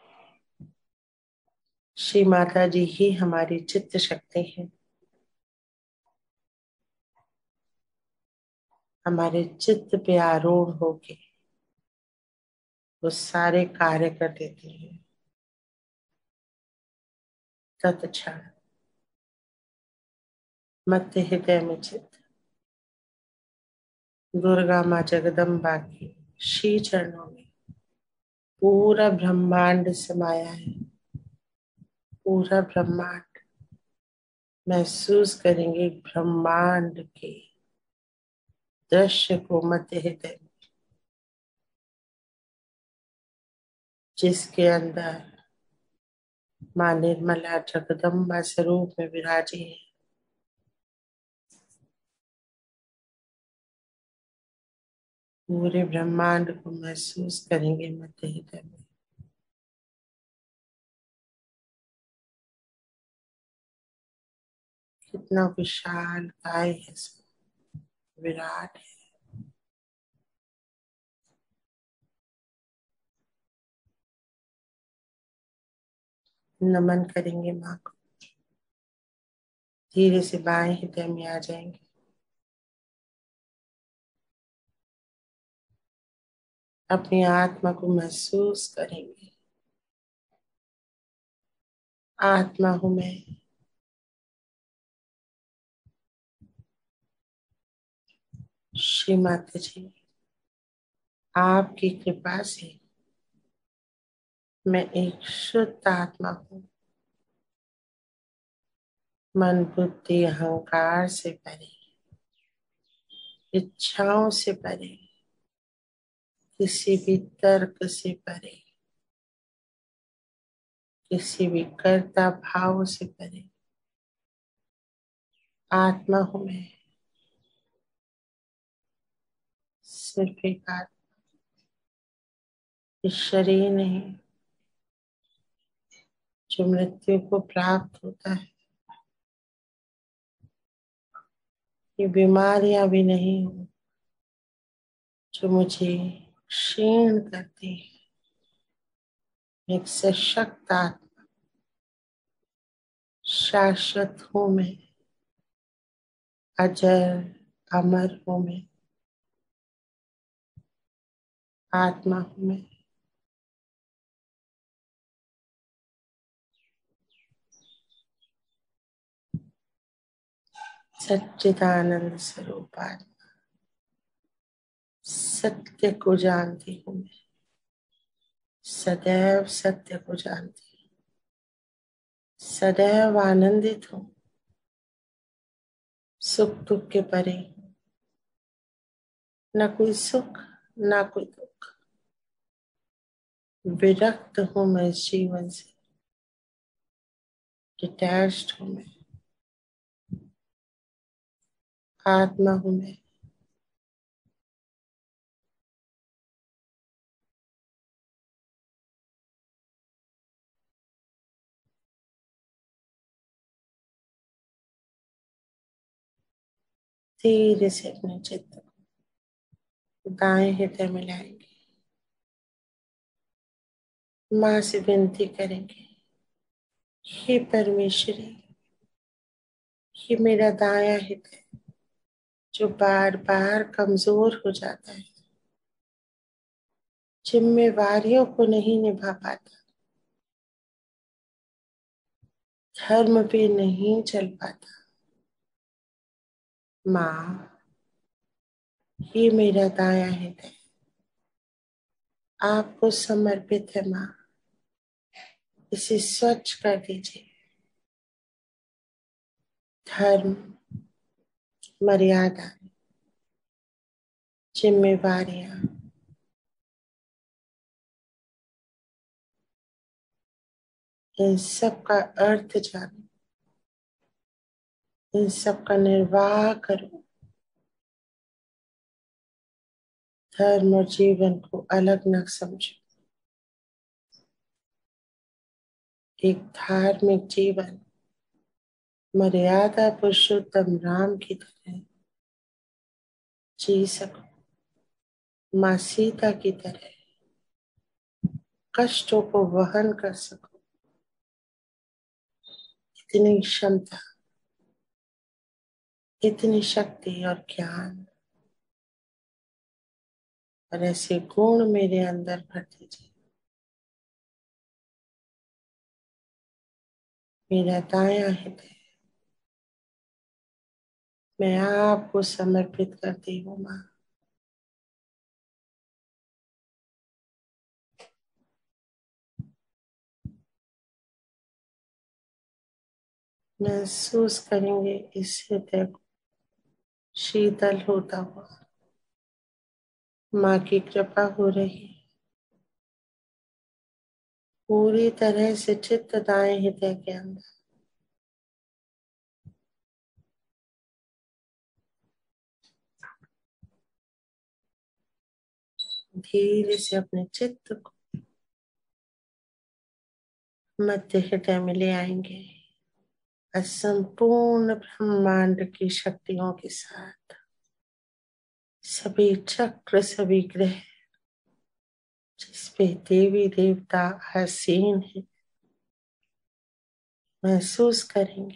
श्री माता जी ही हमारी चित्त शक्ति है, हमारे चित्त पे आरूढ़ होके वो सारे कार्य कर देती है। तत्क्षण मध्य हृदय में चित्त दुर्गा माँ जगदम्बा की श्री चरणों में पूरा ब्रह्मांड समाया है। पूरा ब्रह्मांड महसूस करेंगे, ब्रह्मांड के दृश्य को मध्य हृदय में, जिसके अंदर माँ निर्मला जगदम्बा स्वरूप में विराजी है। पूरे ब्रह्मांड को महसूस करेंगे मध्य हृदय में। कितना विशाल काय है, विराट है। नमन करेंगे माँ को। धीरे से बाएं हृदय में आ जाएंगे। अपनी आत्मा को महसूस करेंगे। आत्मा हूं मैं। श्री माता जी, आपकी कृपा से मैं एक शुद्ध आत्मा हूँ। मन बुद्धि अहंकार से परे, इच्छाओं से परे, किसी भी तर्क से परे, किसी भी कर्ता भाव से परे आत्मा हूं मैं। सिर्फ एक आत्मा, इस शरीर नहीं जो मृत्यु को प्राप्त होता है, ये बीमारियां भी नहीं हो जो मुझे क्षीण करती है। एक सशक्त आत्मा, शाश्वत हूँ मैं, अजर अमर हूँ मैं, आत्मा हूँ मैं। सच्चिदानंद स्वरूप आत्मा, सत्य को जानती हूँ मैं, सदैव सत्य को जानती हूँ, सदैव आनंदित हूँ, सुख दुख के परे हूँ, न कोई सुख न कोई दुख, विरक्त हूँ मैं इस जीवन से, डिटैच्ड हूँ मैं, आत्मा हूँ मैं। धीरे से अपने चित्त को दाएं हृदय में लाएंगे, माँ से विनती करेंगे, हे परमेश्वरी, ये मेरा दायां हृदय जो बार बार कमजोर हो जाता है, जिम्मेवारियों को नहीं निभा पाता, धर्म पे नहीं चल पाता, माँ ये मेरा दायां हृदय आपको समर्पित है। माँ इसे स्वच्छ कर दीजिए। धर्म, मर्यादा, जिम्मेवारियां इन सब का अर्थ जानो, इन सब का निर्वाह करो। धर्म और जीवन को अलग न समझो। एक धार्मिक जीवन मर्यादा पुरुषोत्तम राम की तरह जी सको, माँ सीता की तरह कष्टों को वहन कर सको, इतनी क्षमता, इतनी शक्ति और ज्ञान और ऐसे गुण मेरे अंदर भर दीजिए। मेरा दायां हृदय मैं आपको समर्पित करती हूँ। माँ महसूस करेंगे इस हृदय को शीतल होता हुआ। माँ की कृपा हो रही, पूरी तरह से चित्त दाएं हृदय के अंदर। धीरे से अपने चित्त को मध्य हृदय में ले आएंगे, संपूर्ण ब्रह्मांड की शक्तियों के साथ। सभी चक्र, सभी ग्रह जिसपे देवी देवता आसीन है, महसूस करेंगे,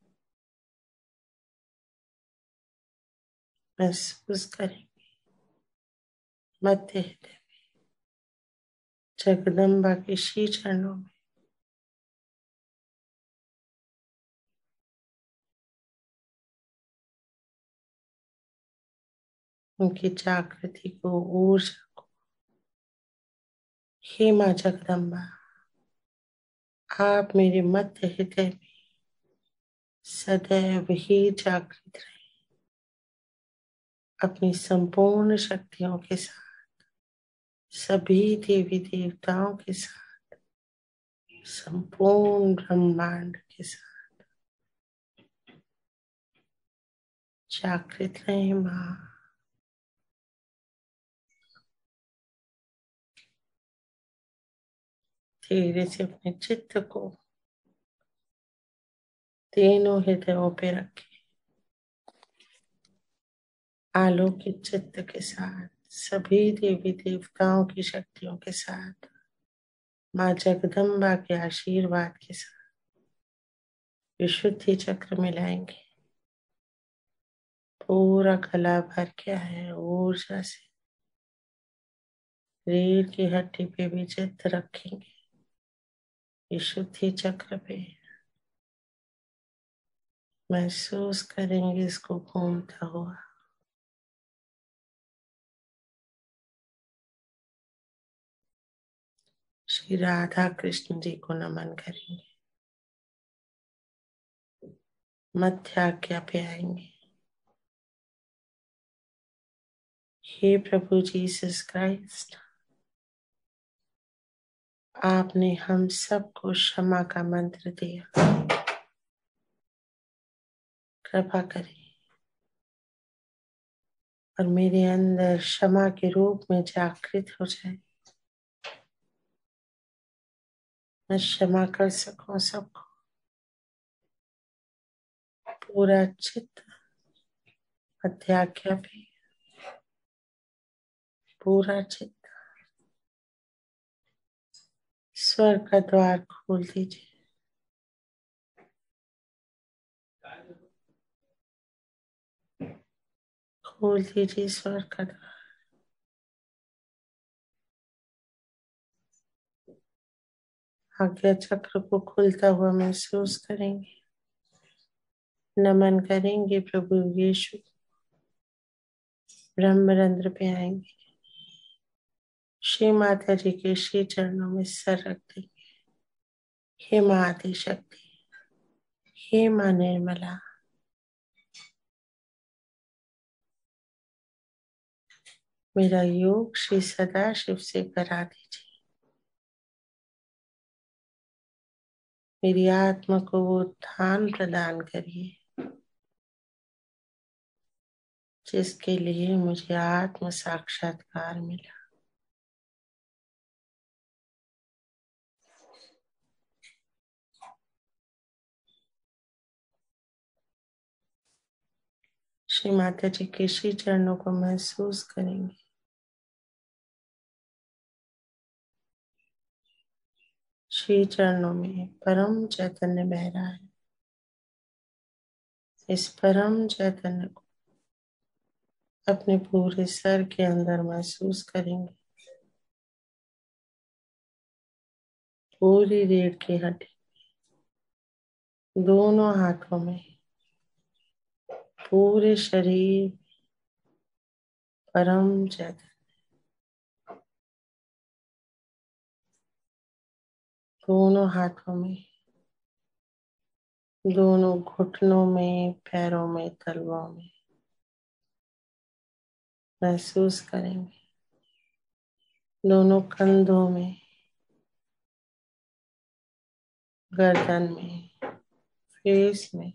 महसूस करेंगे मध्य हृदय जगदम्बा के श्री चरणों में। उनकी जागृति को, ऊर्जा को, हे माँ जगदम्बा, आप मेरे मध्य हृदय में सदैव ही जागृत रहे, अपनी संपूर्ण शक्तियों के साथ, सभी देवी देवताओं के साथ, संपूर्ण ब्रह्मांड के साथ जागृत रहे। माँ धीरे से अपने चित्त को तीनों हृदयों पे रखें। आलोकित चित्त के साथ, सभी देवी देवताओं की शक्तियों के साथ, माँ जगदम्बा के आशीर्वाद के साथ विशुद्धि चक्र मिलाएंगे। पूरा गला भर के है ऊर्जा से। रीढ़ की हड्डी पे भी चित्त रखेंगे, विशुद्धि चक्र पे महसूस करेंगे इसको घूमता हुआ। श्री राधा कृष्ण जी को नमन करेंगे। मध्य आज्ञा पे आएंगे। हे प्रभु जीसस क्राइस्ट, आपने हम सबको क्षमा का मंत्र दिया। कृपा करें और मेरे अंदर क्षमा के रूप में जागृत हो जाए। मैं क्षमा कर सकूं सबको। पूरा चित्त मध्य आज्ञा पे, पूरा चित्त। स्वर्ग का द्वार खोल दीजिए। खोल दीजिए स्वर्ग का द्वार। आज्ञा चक्र को खुलता हुआ महसूस करेंगे। नमन करेंगे प्रभु यीशु। ब्रह्मरंध्र पे आएंगे। श्री माता जी के श्री चरणों में सर रख देंगे। हे माँ आदि शक्ति, हे माँ निर्मला, मेरा योग श्री सदाशिव से करा दीजिए। मेरी आत्मा को वो उत्थान प्रदान करिए जिसके लिए मुझे आत्म साक्षात्कार मिला। श्री माता जी के श्री चरणों को महसूस करेंगे। श्री चरणों में परम चैतन्य बह रहा है। इस परम चैतन्य को अपने पूरे सर के अंदर महसूस करेंगे। पूरी रीढ़ की हड्डी, दोनों हाथों में, पूरे शरीर परम चैतन्य। दोनों हाथों में, दोनों घुटनों में, पैरों में, तलवों में महसूस करेंगे। दोनों कंधों में, गर्दन में, फेस में,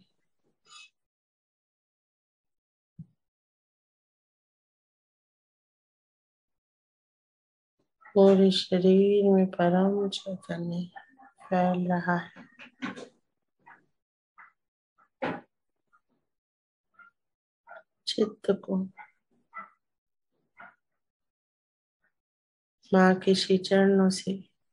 पूरे शरीर में परम चैतन्य फैल रहा है। चित्त को माँ के श्री चरणों से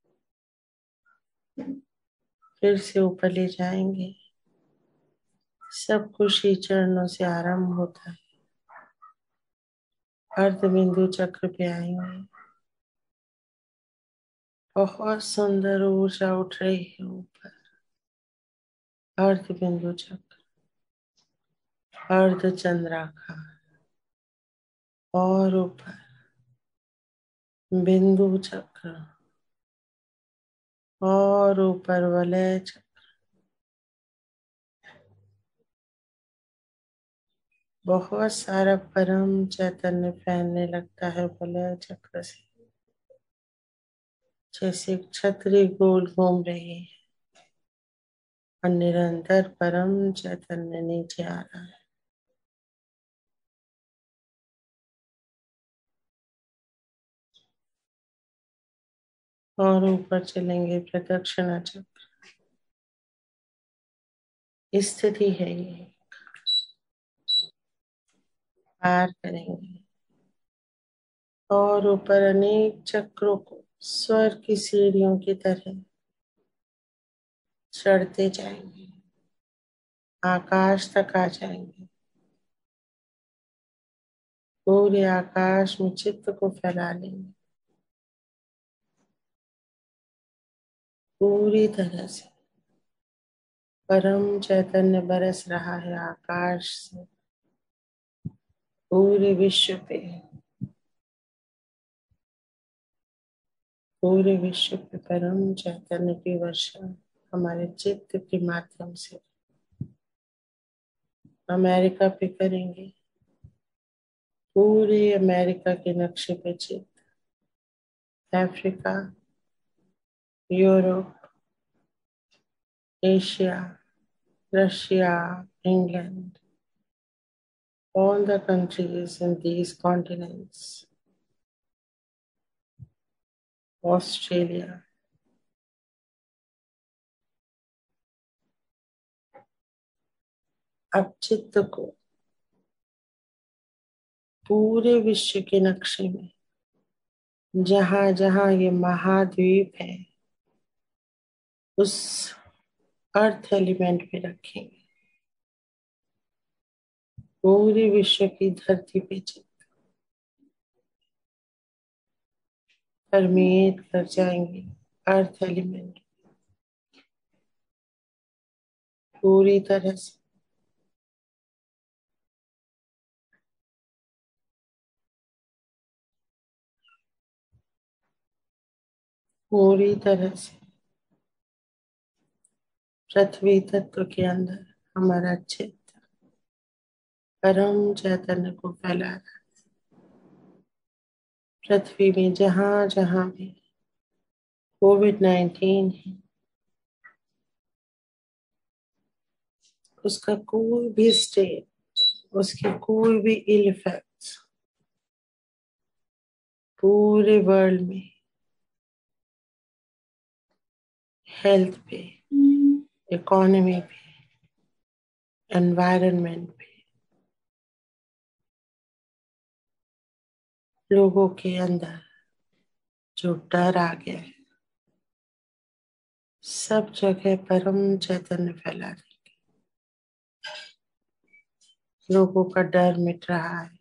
फिर से ऊपर ले जाएंगे। सब कुछ श्री चरणों से आरंभ होता है। अर्ध बिंदु चक्र पे आएंगे। बहुत सुंदर ऊर्जा उठ रही है ऊपर। अर्ध बिंदु चक्र, अर्ध चंद्राकार और ऊपर बिंदु चक्र और ऊपर वलय चक्र। बहुत सारा परम चैतन्य फैलने लगता है वलय चक्र से, जैसे छतरी गोल घूम रही है और निरंतर परम चैतन्य नीचे आ रहा है। और ऊपर चलेंगे प्रदक्षिणा चक्र। स्थिति है ये, पार करेंगे और ऊपर अनेक चक्रों को स्वर्ग की सीढ़ियों की तरह चढ़ते जाएंगे, आकाश तक आ जाएंगे। पूरे आकाश में चित्त को फैला लेंगे पूरी तरह से। परम चैतन्य बरस रहा है आकाश से पूरे विश्व पे। पूरे विश्व पे परम चैतन्य की वर्षा हमारे चित्त के माध्यम से अमेरिका पे करेंगे। पूरे अमेरिका के नक्शे पे चित्त, Africa, Europe, Asia, Russia, England, all the countries in these continents, Australia, अब चित्त को पूरे विश्व के नक्शे में जहां जहां ये महाद्वीप है उस अर्थ एलिमेंट पे रखेंगे। पूरे विश्व की धरती पे चित्त परमेट कर जाएंगे अर्थ एलिमेंट पूरी तरह से। पूरी तरह से पृथ्वी तत्व के अंदर हमारा चित्त परम चैतन्य को फैला रहा है। पृथ्वी में जहां जहां भी कोविड-19 है उसका कोई भी स्टेट, उसके कोई भी इल इफेक्ट्स पूरे वर्ल्ड में हेल्थ पे, इकोनॉमी पे, एनवायरनमेंट पे, लोगों के अंदर जो डर आ गया है सब जगह परम चैतन्य फैला रहे। लोगों का डर मिट रहा है।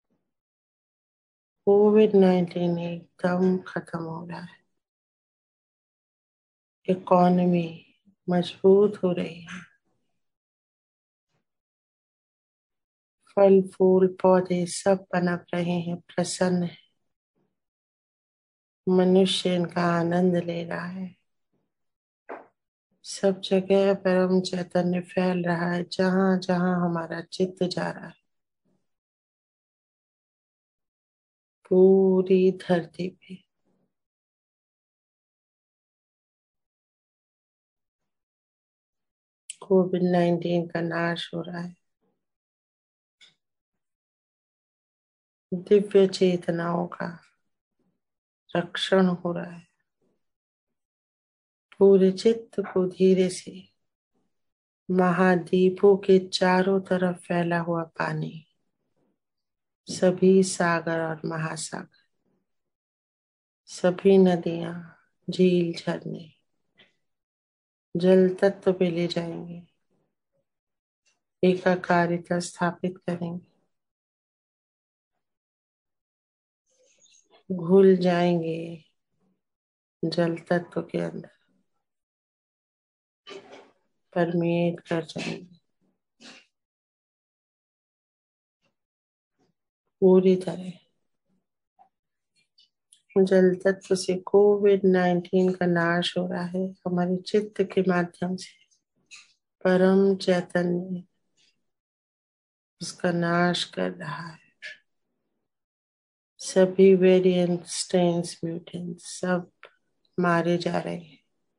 कोविड-19 एकदम खत्म हो रहा है। इकोनॉमी मजबूत हो रही है। फल फूल पौधे सब पनप रहे हैं, प्रसन्न है। मनुष्य इनका आनंद ले रहा है। सब जगह परम चैतन्य फैल रहा है जहां जहां हमारा चित्त जा रहा है। पूरी धरती पे कोविड-19 का नाश हो रहा है। दिव्य चेतनाओं का रक्षण हो रहा है। पूरे चित्त को धीरे से महाद्वीपों के चारों तरफ फैला हुआ पानी, सभी सागर और महासागर, सभी नदियां, झील, झरने जल तत्व पे ले जाएंगे, एकाकारिता स्थापित करेंगे, घुल जाएंगे जल तत्व के अंदर, परमेट कर जाएंगे पूरी तरह। जल तत्व से कोविड-19 का नाश हो रहा है हमारे चित्त के माध्यम से। परम चैतन्य उसका नाश कर रहा है। सभी वेरिएंट, स्ट्रेन्स, म्यूटेंट्स सब मारे जा रहे हैं।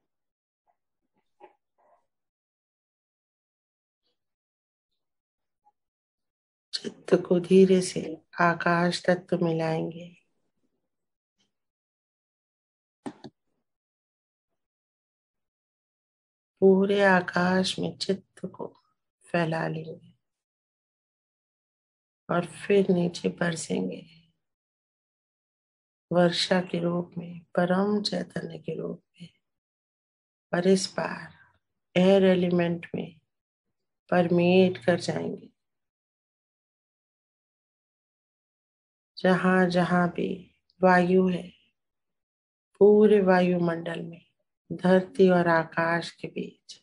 चित्त को धीरे से आकाश तत्व मिलाएंगे। पूरे आकाश में चित्त को फैला लेंगे और फिर नीचे बरसेंगे वर्षा के रूप में, परम चैतन्य के रूप में। और इस बार एयर एलिमेंट में परमेट कर जाएंगे। जहां जहां भी वायु है, पूरे वायुमंडल में, धरती और आकाश के बीच,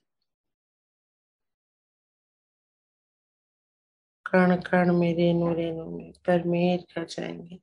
कण कण में, रेणु रेणु में परमेट कर जाएंगे।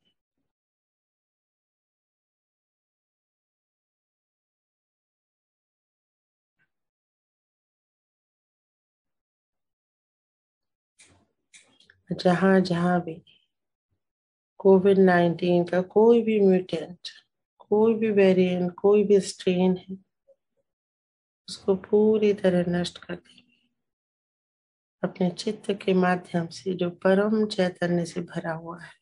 जहां जहां भी कोविड-19 का कोई भी म्यूटेंट, कोई भी वेरिएंट, कोई भी स्ट्रेन है, उसको पूरी तरह नष्ट कर देंगे अपने चित्त के माध्यम से, जो परम चैतन्य से भरा हुआ है।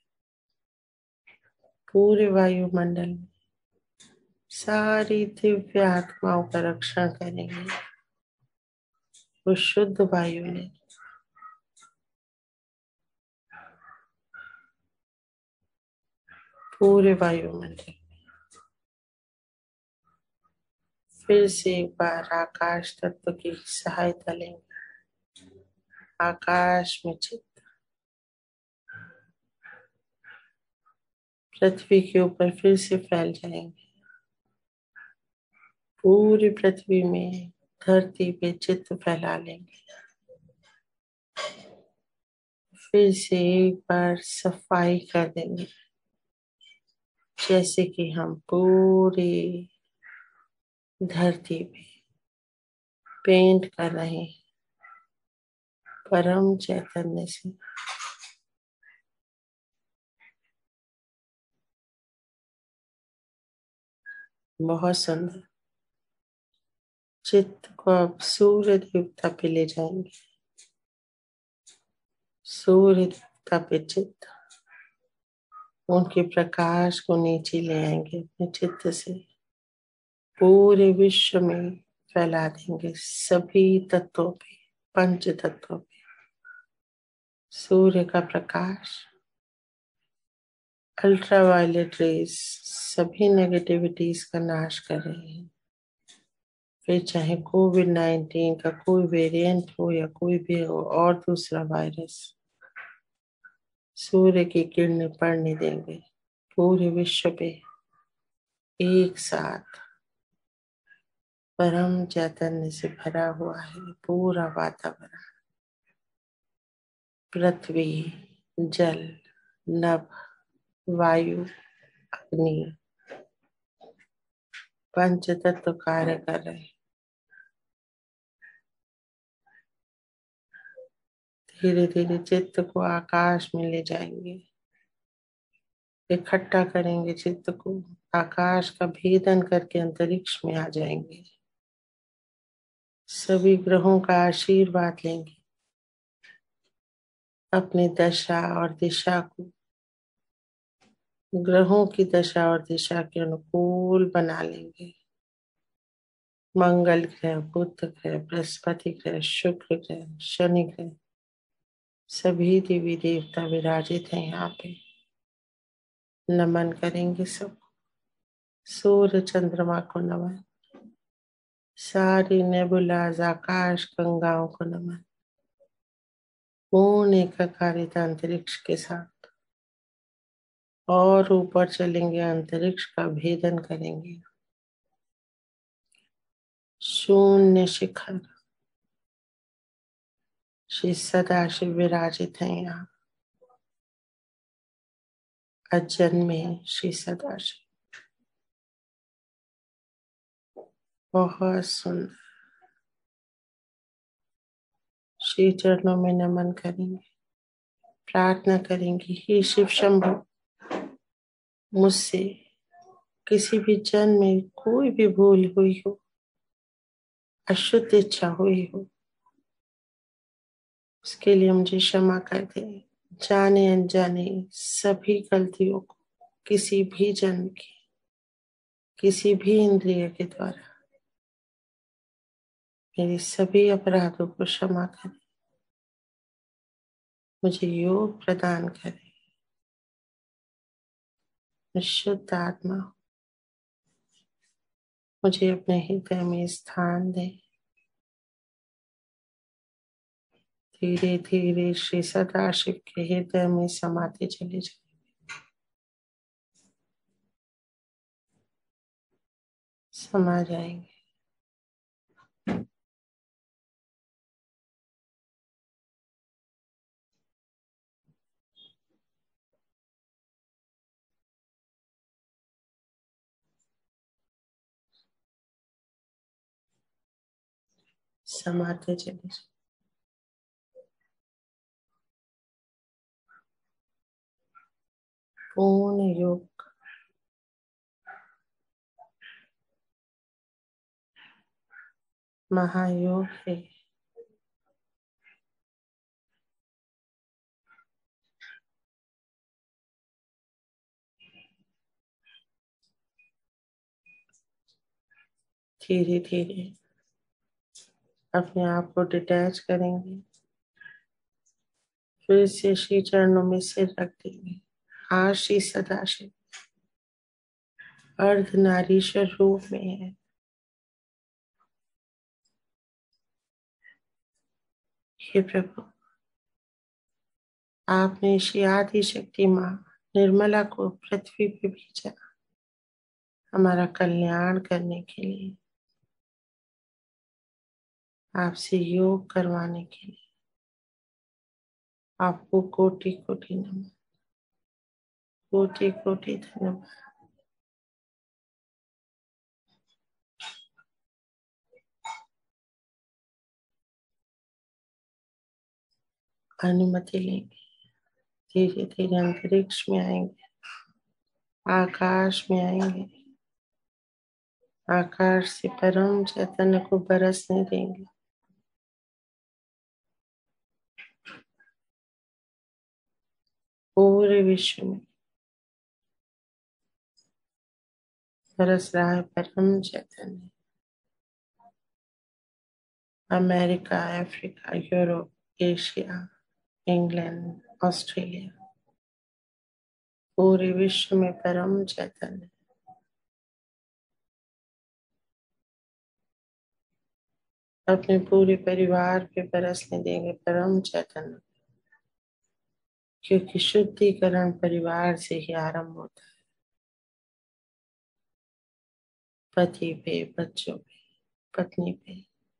पूरे वायुमंडल में सारी दिव्य आत्माओं का रक्षण करेंगे वो शुद्ध वायु ने। पूरे वायुमंडल फिर से एक बार आकाश तत्व की सहायता लेंगे। आकाश में चित्त पृथ्वी के ऊपर फिर से फैल जाएंगे। पूरी पृथ्वी में, धरती पे चित्त फैला लेंगे। फिर से एक बार सफाई कर देंगे, जैसे कि हम पूरी धरती पे पेंट कर रहे हैं परम चैतन्य से। बहुत सुंदर। चित्त को अब सूर्य देवता पे ले जाएंगे। सूर्य देवता पे चित्त, उनके प्रकाश को नीचे ले आएंगे अपने चित्त से, पूरे विश्व में फैला देंगे, सभी तत्वों पे, पंच तत्वों पे। सूर्य का प्रकाश, अल्ट्रावायलेट रेस सभी नेगेटिविटीज का नाश कर रहे हैं। फिर चाहे कोविड-19 का कोई वेरिएंट हो या कोई भी हो और दूसरा वायरस, सूर्य की किरणें पड़ने देंगे पूरे विश्व पे एक साथ। परम चैतन्य से भरा हुआ है पूरा वातावरण। पृथ्वी, जल, नभ, वायु, अग्नि, पंच तत्व कार्य कर रहे हैं। धीरे धीरे चित्त को आकाश में ले जाएंगे, इकट्ठा करेंगे चित्त को, आकाश का भेदन करके अंतरिक्ष में आ जाएंगे। सभी ग्रहों का आशीर्वाद लेंगे, अपनी दशा और दिशा को ग्रहों की दशा और दिशा के अनुकूल बना लेंगे। मंगल ग्रह, बुध ग्रह, बृहस्पति ग्रह, शुक्र ग्रह, शनि ग्रह, सभी देवी देवता विराजित हैं यहाँ पे। नमन करेंगे सब। सूर्य चंद्रमा को नमन, सारी नेबुलाज आकाश गंगाओं को नमन। पूर्ण एकाकारिता अंतरिक्ष के साथ और ऊपर चलेंगे, अंतरिक्ष का भेदन करेंगे। शून्य शिखर, श्री सदाशिव विराजित हैं यहाँ। अजन्मे श्री सदाशिव, बहुत सुंदर। श्री चरणों में नमन करेंगे, प्रार्थना करेंगे, हे शिव शंभु, मुझसे किसी भी जन्म में कोई भी भूल हुई हो, अशुद्ध इच्छा हुई हो, उसके लिए मुझे क्षमा कर दे। जाने अनजाने सभी गलतियों को किसी भी जन्म की, किसी भी इंद्रिय के द्वारा मेरे सभी अपराधों को क्षमा करें, मुझे योग प्रदान करें, मैं शुद्ध आत्मा हूं, मुझे अपने हृदय में स्थान दें। धीरे धीरे श्री सदाशिव के हृदय में समाते चले जाए। समा जाएंगे। समाते चले जाए। पूर्ण योग महायोग है। धीरे धीरे अपने आप को डिटैच करेंगे, फिर से श्री चरणों में सिर रख देंगे। हाथ श्री सदाशिव अर्धनारीश्वर रूप में है। हे प्रभु, आपने श्री आदि शक्ति माँ निर्मला को पृथ्वी पे भेजा हमारा कल्याण करने के लिए, आपसे योग करवाने के लिए। आपको कोटि कोटि नमन, कोटि कोटि धन्यवाद। अनुमति लेंगे, धीरे धीरे अंतरिक्ष में आएंगे, आकाश में आएंगे, आकाश से परम चैतन्य को बरसने देंगे। पूरे विश्व में बरस रहा है परम चैतन्य। America, Africa, Europe, Asia, England, Australia, पूरे विश्व में परम चैतन्य। अपने पूरे परिवार पे बरसने देंगे परम चैतन्य, क्योंकि शुद्धिकरण परिवार से ही आरंभ होता है। पति पे, बच्चों पे, पत्नी पे,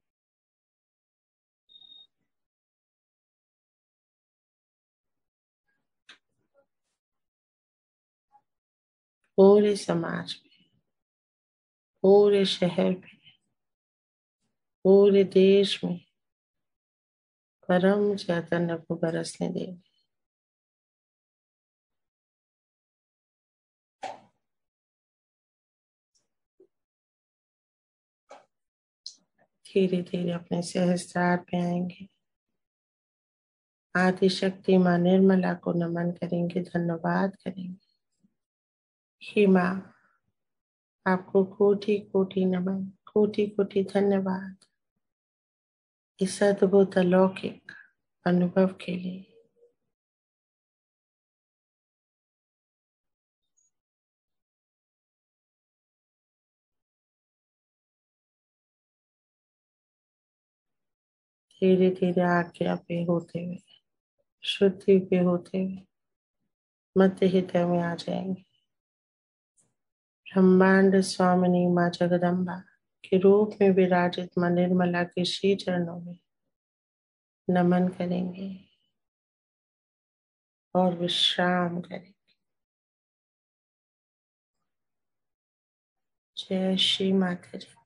पूरे समाज में, पूरे शहर में, पूरे देश में परम चैतन्य को बरसने देंगे। धीरे धीरे अपने सहस्त्रार पे आएंगे। आदि शक्ति माँ निर्मला को नमन करेंगे, धन्यवाद करेंगे। हे माँ, आपको कोटि कोटि नमन, कोटि कोटि धन्यवाद इस अद्भुत अलौकिक अनुभव के लिए। धीरे धीरे आज्ञा पे होते हुए, शुद्धि पे होते हुए मध्य हृदय में आ जाएंगे। ब्रह्मांड स्वामिनी माँ जगदम्बा के रूप में विराजित माँ निर्मला के श्री चरणों में नमन करेंगे और विश्राम करेंगे। जय श्री माता जी।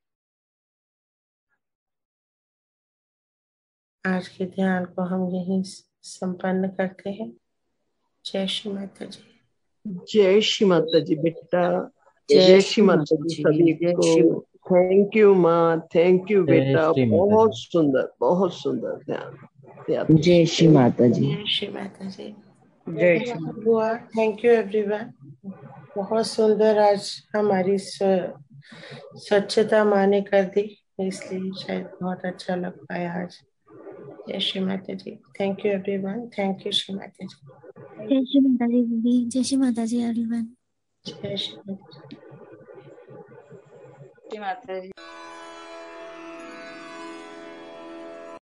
आज के ध्यान को हम यहीं संपन्न करते हैं। जय श्री माता जी। जय श्री माता जी बेटा। जय जय श्री श्री माता माता जी जी। सभी जय को। श्री थैंक यू माँ, थैंक यू जय बेटा। श्री माता बहुत जी। सुंदर, बहुत सुंदर ध्यान। जय श्री माता जी। जय श्री माता जी। जय श्री माता हुआ। Thank you everyone. बहुत सुंदर आज हमारी स्वच्छता माँ ने कर दी। इसलिए शायद बहुत अच्छा लग पाया आज। जय Shri Mata ji. Thank you everyone. Thank you Shri Mata ji. जय श्री माता जी दीदी। जय श्री माता जी एवरीवन। जय श्री माता जी। श्री माता जी।